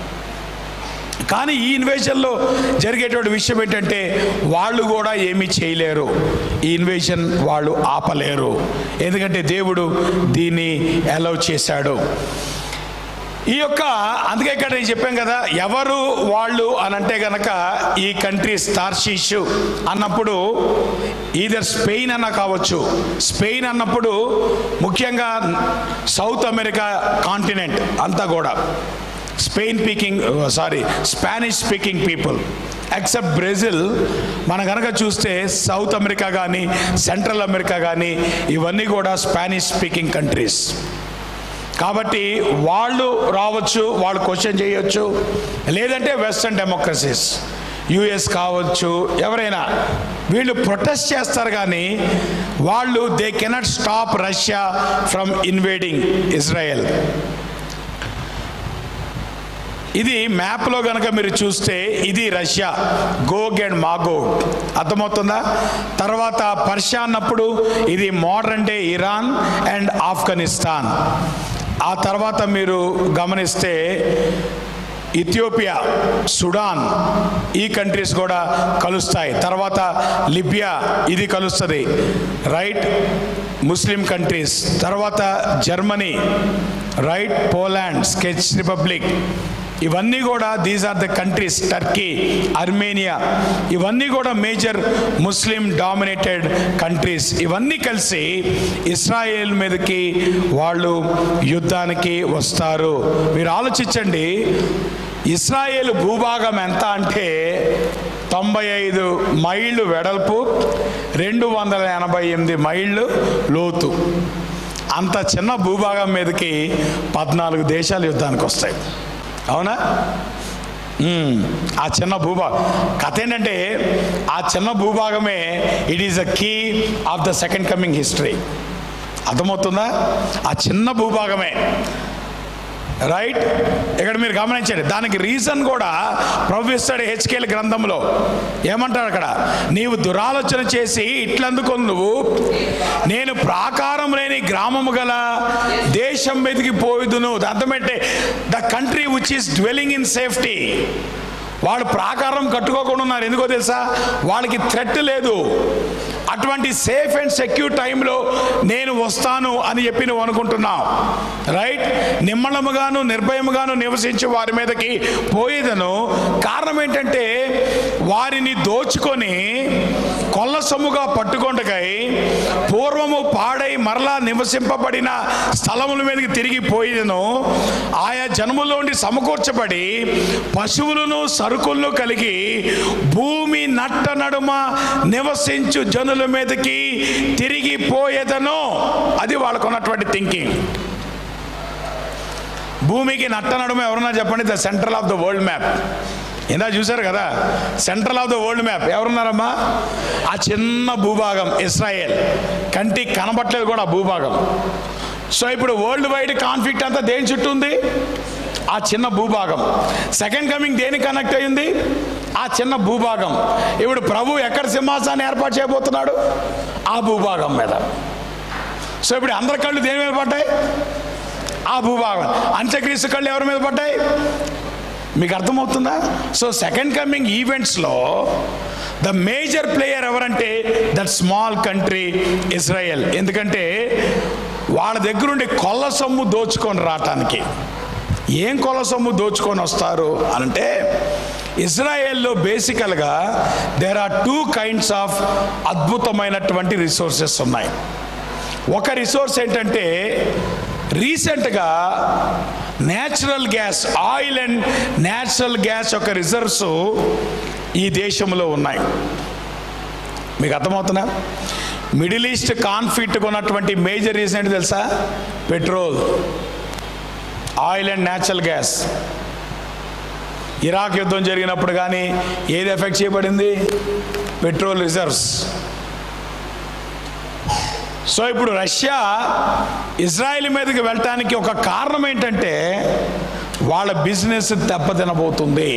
కానీ ఈ ఇన్వేషన్లో జరిగేటువంటి విషయం ఏంటంటే వాళ్ళు కూడా ఏమీ చేయలేరు. ఈ ఇన్వేషన్ వాళ్ళు ఆపలేరు. ఎందుకంటే దేవుడు దీన్ని అలౌ చేశాడు. ఈ యొక్క అందుకే ఇక్కడ నేను చెప్పాను కదా, ఎవరు వాళ్ళు అని అంటే గనక ఈ కంట్రీస్ తార్షీష్ అన్నప్పుడు ఈదర్ స్పెయిన్ అన్న కావచ్చు. స్పెయిన్ అన్నప్పుడు ముఖ్యంగా సౌత్ అమెరికా కాంటినెంట్ అంతా కూడా Spain speaking sorry Spanish speaking people. Except Brazil. మన కనుక చూస్తే సౌత్ అమెరికా కానీ సెంట్రల్ అమెరికా కానీ ఇవన్నీ కూడా స్పానిష్ స్పీకింగ్ కంట్రీస్. కాబట్టి వాళ్ళు రావచ్చు, వాళ్ళు క్వశ్చన్ చేయొచ్చు. లేదంటే వెస్టర్న్ డెమోక్రసీస్, యుఎస్ కావచ్చు, ఎవరైనా వీళ్ళు ప్రొటెస్ట్ చేస్తారు. కానీ వాళ్ళు they cannot stop Russia from invading Israel. ఇది మ్యాప్లో కనుక మీరు చూస్తే ఇది రష్యా, గోగ్ అండ్ మాగోగ్, అర్థమవుతుందా? తర్వాత పర్షియా అన్నప్పుడు ఇది modern day Iran and Afghanistan. ఆ తర్వాత మీరు గమనిస్తే ఇథియోపియా, సుడాన్, ఈ కంట్రీస్ కూడా కలుస్తాయి. తర్వాత లిబియా, ఇది కలుస్తుంది, రైట్, ముస్లిం కంట్రీస్. తర్వాత Germany, right, Poland, Czech Republic, ఇవన్నీ కూడా these are the countries. Turkey, Armenia, ఇవన్నీ కూడా మేజర్ ముస్లిం డామినేటెడ్ కంట్రీస్. ఇవన్నీ కలిసి ఇస్రాయేల్ మీదకి వాళ్ళు యుద్ధానికి వస్తారు. మీరు ఆలోచించండి, ఇస్రాయేల్ భూభాగం ఎంత అంటే తొంభై ఐదు మైళ్ళు వెడల్పు, రెండు వందల ఎనభై ఎనిమిది మైళ్ళు లోతు. అంత చిన్న భూభాగం మీదకి పద్నాలుగు దేశాలు యుద్ధానికి వస్తాయి. అవునా? ఆ చిన్న భూభాగం కథ ఏంటంటే, ఆ చిన్న భూభాగమే it is the key of the second coming history. అర్థమవుతుందా? ఆ చిన్న భూభాగమే, రైట్. ఇక్కడ మీరు గమనించండి, దానికి రీజన్ కూడా ప్రొఫెసర్ హెచ్కేల్ గ్రంథంలో ఏమంటారు అక్కడ, నీవు దురాలోచన చేసి ఇట్లందుకు నువ్వు నేను ప్రాకారం లేని గ్రామము గల దేశం మీదకి పోయిదును. అర్థమంటే the country which is dwelling in safety. వాళ్ళు ప్రాకారం కట్టుకోకుండా ఉన్నారు. ఎందుకో తెలుసా? వాళ్ళకి థ్రెట్ లేదు. అటువంటి సేఫ్ అండ్ సెక్యూర్ టైంలో నేను వస్తాను అని చెప్పి నువ్వు అనుకుంటున్నావు, రైట్. నిమ్మళముగాను నిర్భయముగాను నివసించి వారి మీదకి పోయేదను. కారణం ఏంటంటే వారిని దోచుకొని కొల్ల సొమ్ముగా పట్టుకొండకై పూర్వము పాడై మరలా నివసింపబడిన స్థలముల మీదకి తిరిగి పోయేదను. ఆయా జనములోండి సమకూర్చబడి పశువులను సరుకులను కలిగి భూమి నట్ట నడుమ నివసించు జనుల మీదకి తిరిగి పోయేదను. అది వాళ్ళకు ఉన్నటువంటి థింకింగ్. భూమికి నట్ట నడుమ ఎవరన్నా చెప్పండి, the central of the world map. ఇందా చూశారు కదా, central of the world map ఎవరున్నారమ్మా? ఆ చిన్న భూభాగం ఇస్రాయేల్. కంటికి కనబట్టలేదు కూడా ఆ భూభాగం. సో ఇప్పుడు వరల్డ్ వైడ్ కాన్ఫ్లిక్ట్ అంతా దేని చుట్టూ ఉంది? ఆ చిన్న భూభాగం. సెకండ్ కమింగ్ దేనికి కనెక్ట్ అయ్యింది? ఆ చిన్న భూభాగం. ఇప్పుడు ప్రభు ఎక్కడ సింహాసనాన్ని ఏర్పాటు చేయబోతున్నాడు? ఆ భూభాగం మీద. సో ఇప్పుడు అందరి కళ్ళు దేని మీద పడ్డాయి? ఆ భూభాగం. అంత్యక్రీస్తు కళ్ళు ఎవరి మీద పడ్డాయి? మీకు అర్థమవుతుందా? సో సెకండ్ కమింగ్ ఈవెంట్స్లో ద మేజర్ ప్లేయర్ ఎవరంటే దట్ స్మాల్ కంట్రీ ఇజ్రాయెల్. ఎందుకంటే వాళ్ళ దగ్గరుండి కొల్ల సొమ్ము దోచుకొని రావటానికి. ఏం కొల్ల సొమ్ము దోచుకొని వస్తారు అంటే, ఇజ్రాయెల్లో బేసికల్గా there are two kinds of అద్భుతమైనటువంటి రిసోర్సెస్ ఉన్నాయి. ఒక రిసోర్స్ ఏంటంటే రీసెంట్గా natural gas, oil and natural gas యొక్క రిజర్వ్స్ ఈ దేశంలో ఉన్నాయి. మీకు అర్థమవుతున్నా? మిడిల్ ఈస్ట్ కాన్ఫ్లిక్ట్కి ఉన్నటువంటి మేజర్ రీజన్ ఏంటి తెలుసా? Petrol, oil and natural gas. Iraq యుద్ధం జరిగినప్పుడు కానీ ఏది ఎఫెక్ట్ చేయబడింది? Petrol reserves. సో ఇప్పుడు రష్యా ఇజ్రాయెల్ మీదకి వెళ్ళటానికి ఒక కారణం ఏంటంటే వాళ్ళ బిజినెస్ దెబ్బతినబోతుంది.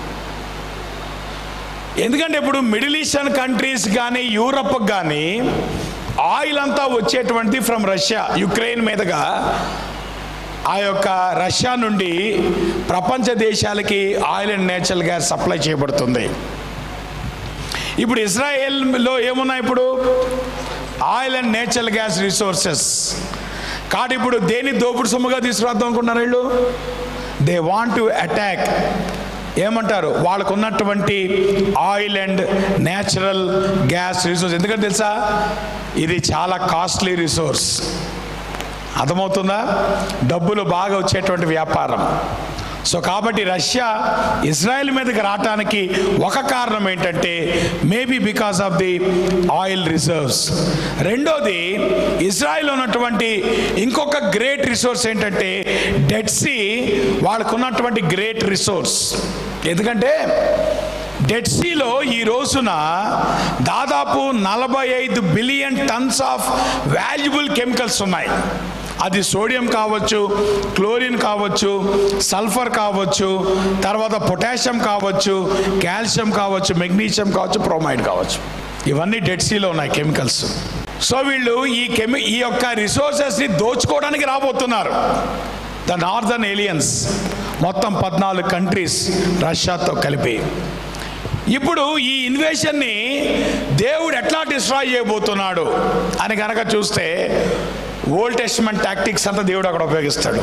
ఎందుకంటే ఇప్పుడు మిడిల్ ఈస్టర్న్ కంట్రీస్ కానీ యూరప్ కానీ ఆయిల్ అంతా వచ్చేటువంటి ఫ్రమ్ రష్యా, యుక్రెయిన్ మీదుగా ఆ యొక్క రష్యా నుండి ప్రపంచ దేశాలకి oil and natural gas supply చేయబడుతుంది. ఇప్పుడు ఇజ్రాయెల్లో ఏమున్నాయి? ఇప్పుడు oil and natural gas resources. కాబట్టి ఇప్పుడు దేని దోపుడు సొమ్ముగా తీసుకురాద్దాం అనుకుంటున్నారు వీళ్ళు? They want to attack. ఏమంటారు? వాళ్ళకు ఉన్నటువంటి oil and natural gas resource. ఎందుకంటే తెలుసా, ఇది చాలా కాస్ట్లీ రిసోర్స్. అర్థమవుతుందా? డబ్బులు బాగా వచ్చేటువంటి వ్యాపారం. సో కాబట్టి రష్యా ఇజ్రాయెల్ మీదకి రావటానికి ఒక కారణం ఏంటంటే maybe because of the oil reserves. రెండోది ఇజ్రాయెల్ ఉన్నటువంటి ఇంకొక గ్రేట్ రిసోర్స్ ఏంటంటే డెడ్ సీ వాళ్ళకు ఉన్నటువంటి గ్రేట్ రిసోర్స్. ఎందుకంటే డెడ్ సీలో ఈ రోజున దాదాపు నలభై ఐదు billion tons of valuable chemicals ఉన్నాయి. అది సోడియం కావచ్చు, క్లోరిన్ కావచ్చు, సల్ఫర్ కావచ్చు, తర్వాత పొటాషియం కావచ్చు, కాల్షియం కావచ్చు, మెగ్నీషియం కావచ్చు, బ్రోమైడ్ కావచ్చు. ఇవన్నీ డెడ్ సీలో ఉన్నాయి కెమికల్స్. సో వీళ్ళు ఈ కెమి ఈ యొక్క రిసోర్సెస్ని దోచుకోవడానికి రాబోతున్నారు. ద నార్దర్న్ ఏలియన్స్ మొత్తం పద్నాలుగు కంట్రీస్ రష్యాతో కలిపి. ఇప్పుడు ఈ ఇన్వేషన్ని దేవుడు ఎట్లా డిస్ట్రాయ్ చేయబోతున్నాడు అని కనుక చూస్తే ఓల్డ్ టెస్టమెంట్ టాక్టిక్స్ అంతా దేవుడు అక్కడ ఉపయోగిస్తాడు.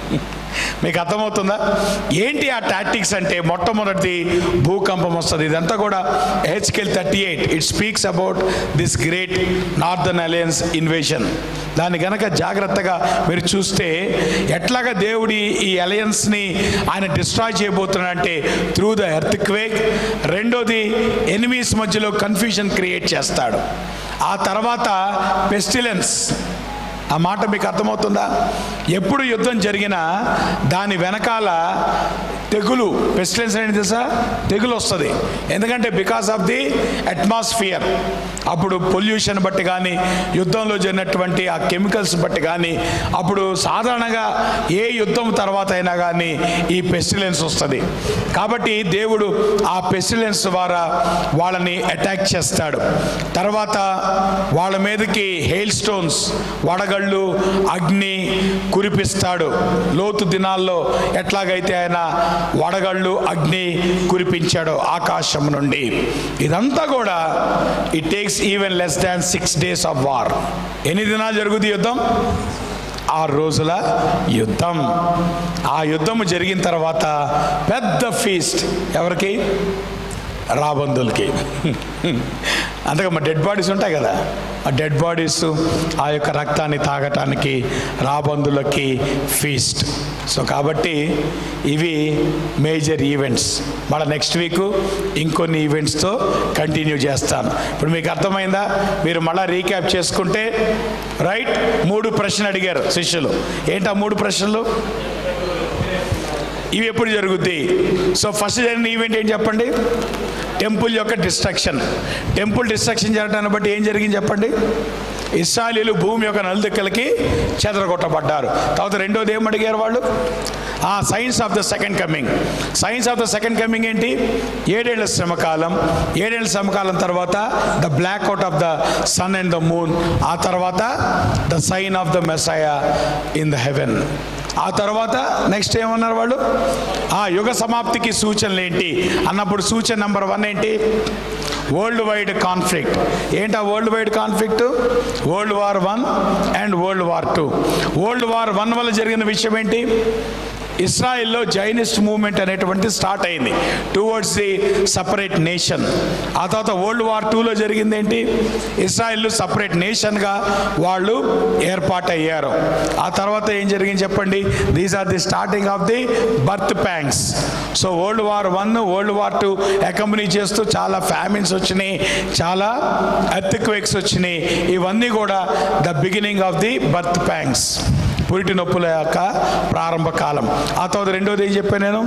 మీకు అర్థమవుతుందా? ఏంటి ఆ టాక్టిక్స్ అంటే మొట్టమొదటి భూకంపం వస్తుంది. ఇదంతా కూడా Ezekiel thirty eight it speaks about this great northern alliance invasion. దాన్ని కనుక జాగ్రత్తగా మీరు చూస్తే ఎట్లాగా దేవుడి ఈ అలయన్స్ని ఆయన డిస్ట్రాయ్ చేయబోతున్నాడంటే త్రూ ద ఎర్త్ క్వేక్. రెండోది ఎనిమీస్ మధ్యలో కన్ఫ్యూజన్ క్రియేట్ చేస్తాడు. ఆ తర్వాత పెస్టిలెన్స్. ఆ మాట మీకు అర్థమవుతుందా? ఎప్పుడు యుద్ధం జరిగినా దాని వెనకాల తెగులు, పెస్టిలెన్స్ అనేది తెలుసా, తెగులు వస్తుంది. ఎందుకంటే బికాస్ ఆఫ్ ది అట్మాస్ఫియర్. అప్పుడు పొల్యూషన్ బట్టి కానీ, యుద్ధంలో జరిగినటువంటి ఆ కెమికల్స్ బట్టి కానీ, అప్పుడు సాధారణంగా ఏ యుద్ధం తర్వాత అయినా కానీ ఈ పెస్టిలెన్స్ వస్తుంది. కాబట్టి దేవుడు ఆ పెస్టిలెన్స్ ద్వారా వాళ్ళని అటాక్ చేస్తాడు. తర్వాత వాళ్ళ మీదకి హెయిల్ స్టోన్స్, వడగళ్ళు, అగ్ని కురిపిస్తాడు. లోతు దినాల్లో ఎట్లాగైతే ఆయన వడగళ్ళు, అగ్ని కురిపించాడు ఆకాశం నుండి. ఇదంతా కూడా it takes even less than six days of war. ఎన్ని దినాలు జరుగుతుంది యుద్ధం? ఆరు రోజుల యుద్ధం. ఆ యుద్ధం జరిగిన తర్వాత పెద్ద ఫీస్ట్ ఎవరికి? రాబందులకి. అంతగా మా డెడ్ బాడీస్ ఉంటాయి కదా, ఆ డెడ్ బాడీస్ ఆ యొక్క రక్తాన్ని తాగటానికి రాబందులకి ఫీస్ట్. సో కాబట్టి ఇవి మేజర్ ఈవెంట్స్. మళ్ళీ నెక్స్ట్ వీక్ ఇంకొన్ని ఈవెంట్స్తో కంటిన్యూ చేస్తాను. ఇప్పుడు మీకు అర్థమైందా? మీరు మళ్ళీ రీక్యాప్ చేసుకుంటే రైట్. మూడు ప్రశ్నలు అడిగారు శిష్యులు. ఏంటి ఆ మూడు ప్రశ్నలు? ఇవి ఎప్పుడు జరుగుద్ది? సో ఫస్ట్ జరిగిన ఈవెంట్ ఏంటి చెప్పండి? టెంపుల్ యొక్క డిస్ట్రక్షన్. టెంపుల్ డిస్ట్రక్షన్ జరగడాన్ని బట్టి ఏం జరిగింది చెప్పండి? ఇశ్రాయేలీయులు భూమి యొక్క నలుదిక్కలకి చెదరగొట్టబడ్డారు. తర్వాత రెండోది ఏం అడిగారు వాళ్ళు? ఆ signs of the second coming. Signs of the second coming ఏంటి? ఏడేళ్ల శ్రమకాలం. ఏడేళ్ల శ్రమకాలం తర్వాత the black out of the sun and the moon. ఆ తర్వాత the sign of the Messiah in the heaven. ఆ తర్వాత నెక్స్ట్ ఏమన్నారు వాళ్ళు? ఆ యుగ సమాప్తికి సూచనలు ఏంటి అన్నప్పుడు సూచన నెంబర్ వన్ ఏంటి? World wide conflict. ఏంటా world wide conflict? World war one and world war two. World war one వల్ల జరిగిన విషయం ఏంటి? ఇస్రాయిల్లో జైనిస్ట్ మూవ్మెంట్ అనేటువంటి స్టార్ట్ అయింది టువర్డ్స్ ది సపరేట్ నేషన్. ఆ తర్వాత వరల్డ్ వార్ టూలో జరిగింది ఏంటి? ఇస్రాయిల్ సపరేట్ నేషన్గా వాళ్ళు ఏర్పాటయ్యారు. ఆ తర్వాత ఏం జరిగింది చెప్పండి? These are the starting of the birth pangs. So world war one, world war two accompany చేస్తూ చాలా ఫ్యామిన్స్ వచ్చినాయి, చాలా ఎర్త్క్వేక్స్ వచ్చినాయి. ఇవన్నీ కూడా the beginning of the birth pangs, పురిటి నొప్పుల యొక్క ప్రారంభ కాలం. ఆ తర్వాత రెండోది ఏం చెప్పాను నేను?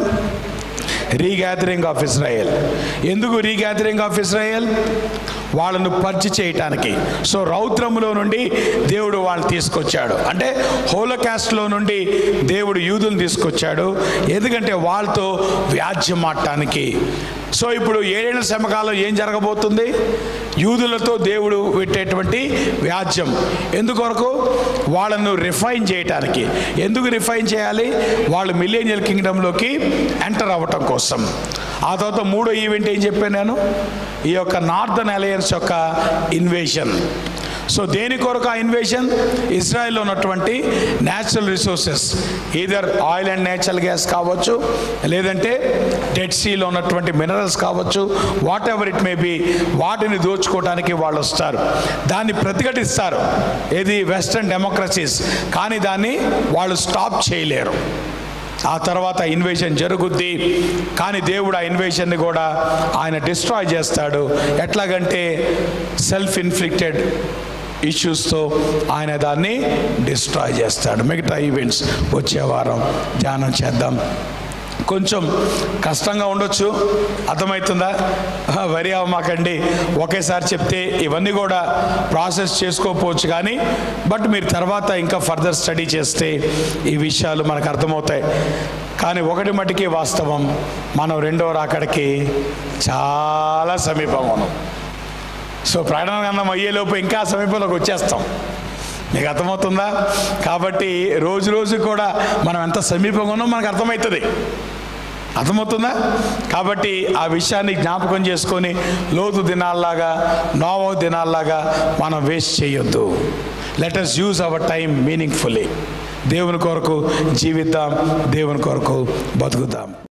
Regathering of Israel. ఎందుకు రీగ్యాదరింగ్ ఆఫ్ ఇజ్రాయెల్? వాళ్ళను పర్చి చేయటానికి. సో రౌద్రములో నుండి దేవుడు వాళ్ళని తీసుకొచ్చాడు. అంటే హోలోకాస్ట్లో నుండి దేవుడు యూదులను తీసుకొచ్చాడు. ఎందుకంటే వాళ్ళతో వ్యాజ్యం ఆడటానికి. సో ఇప్పుడు ఏడేళ్ల శ్రమకాలం ఏం జరగబోతుంది? యూదులతో దేవుడు పెట్టేటువంటి వ్యాజ్యం. ఎందుకొరకు? వాళ్ళను రిఫైన్ చేయటానికి. ఎందుకు రిఫైన్ చేయాలి? వాళ్ళు మిలేనియల్ కింగ్డమ్లోకి ఎంటర్ అవ్వటం కోసం. ఆ తర్వాత మూడో ఈవెంట్ ఏం చెప్పాను నేను? ఈ యొక్క నార్దర్న్ అలయన్స్ యొక్క ఇన్వేషన్. సో దేని కొరకు ఆ ఇన్వేషన్? ఇజ్రాయెల్లో ఉన్నటువంటి natural resources, either oil and natural gas కావచ్చు, లేదంటే డెడ్ సీలో ఉన్నటువంటి మినరల్స్ కావచ్చు, whatever it may be, వాటిని దోచుకోవడానికి వాళ్ళు వస్తారు. దాన్ని ప్రతిఘటిస్తారు, ఏది వెస్టర్న్ డెమోక్రసీస్. కానీ దాన్ని వాళ్ళు స్టాప్ చేయలేరు. ఆ తర్వాత ఇన్వేషన్ జరుగుద్ది. కానీ దేవుడు ఆ ఇన్వేషన్ని కూడా ఆయన డిస్ట్రాయ్ చేస్తాడు. ఎట్లాగంటే సెల్ఫ్ ఇన్ఫ్లిక్టెడ్ ఇష్యూస్తో ఆయన దాన్ని డిస్ట్రాయ్ చేస్తాడు. మిగతా ఈవెంట్స్ వచ్చే వారం ధ్యానం చేద్దాం. కొంచెం కష్టంగా ఉండొచ్చు, అర్థమవుతుందా? వరి అవ్వమాకండి, ఒకేసారి చెప్తే ఇవన్నీ కూడా ప్రాసెస్ చేసుకోకపోవచ్చు. కానీ బట్ మీరు తర్వాత ఇంకా ఫర్దర్ స్టడీ చేస్తే ఈ విషయాలు మనకు అర్థమవుతాయి. కానీ ఒకటి మటుకి వాస్తవం, మనం రెండో రాకడికి చాలా సమీపంగా ఉన్నాం. సో ప్రకటన గ్రంథం అయ్యేలోపు ఇంకా సమీపంలోకి వచ్చేస్తాం. మీకు అర్థమవుతుందా? కాబట్టి రోజు రోజు కూడా మనం ఎంత సమీపంగా ఉన్నామో మనకు అర్థమవుతుంది. అర్థమవుతుందా? కాబట్టి ఆ విషయాన్ని జ్ఞాపకం చేసుకొని లోతు దినాల్లాగా, నోవహు దినాల్లాగా మనం వేస్ట్ చేయొద్దు. Let us use our time meaningfully. దేవుని కొరకు జీవిద్దాం, దేవుని కొరకు బతుకుదాం.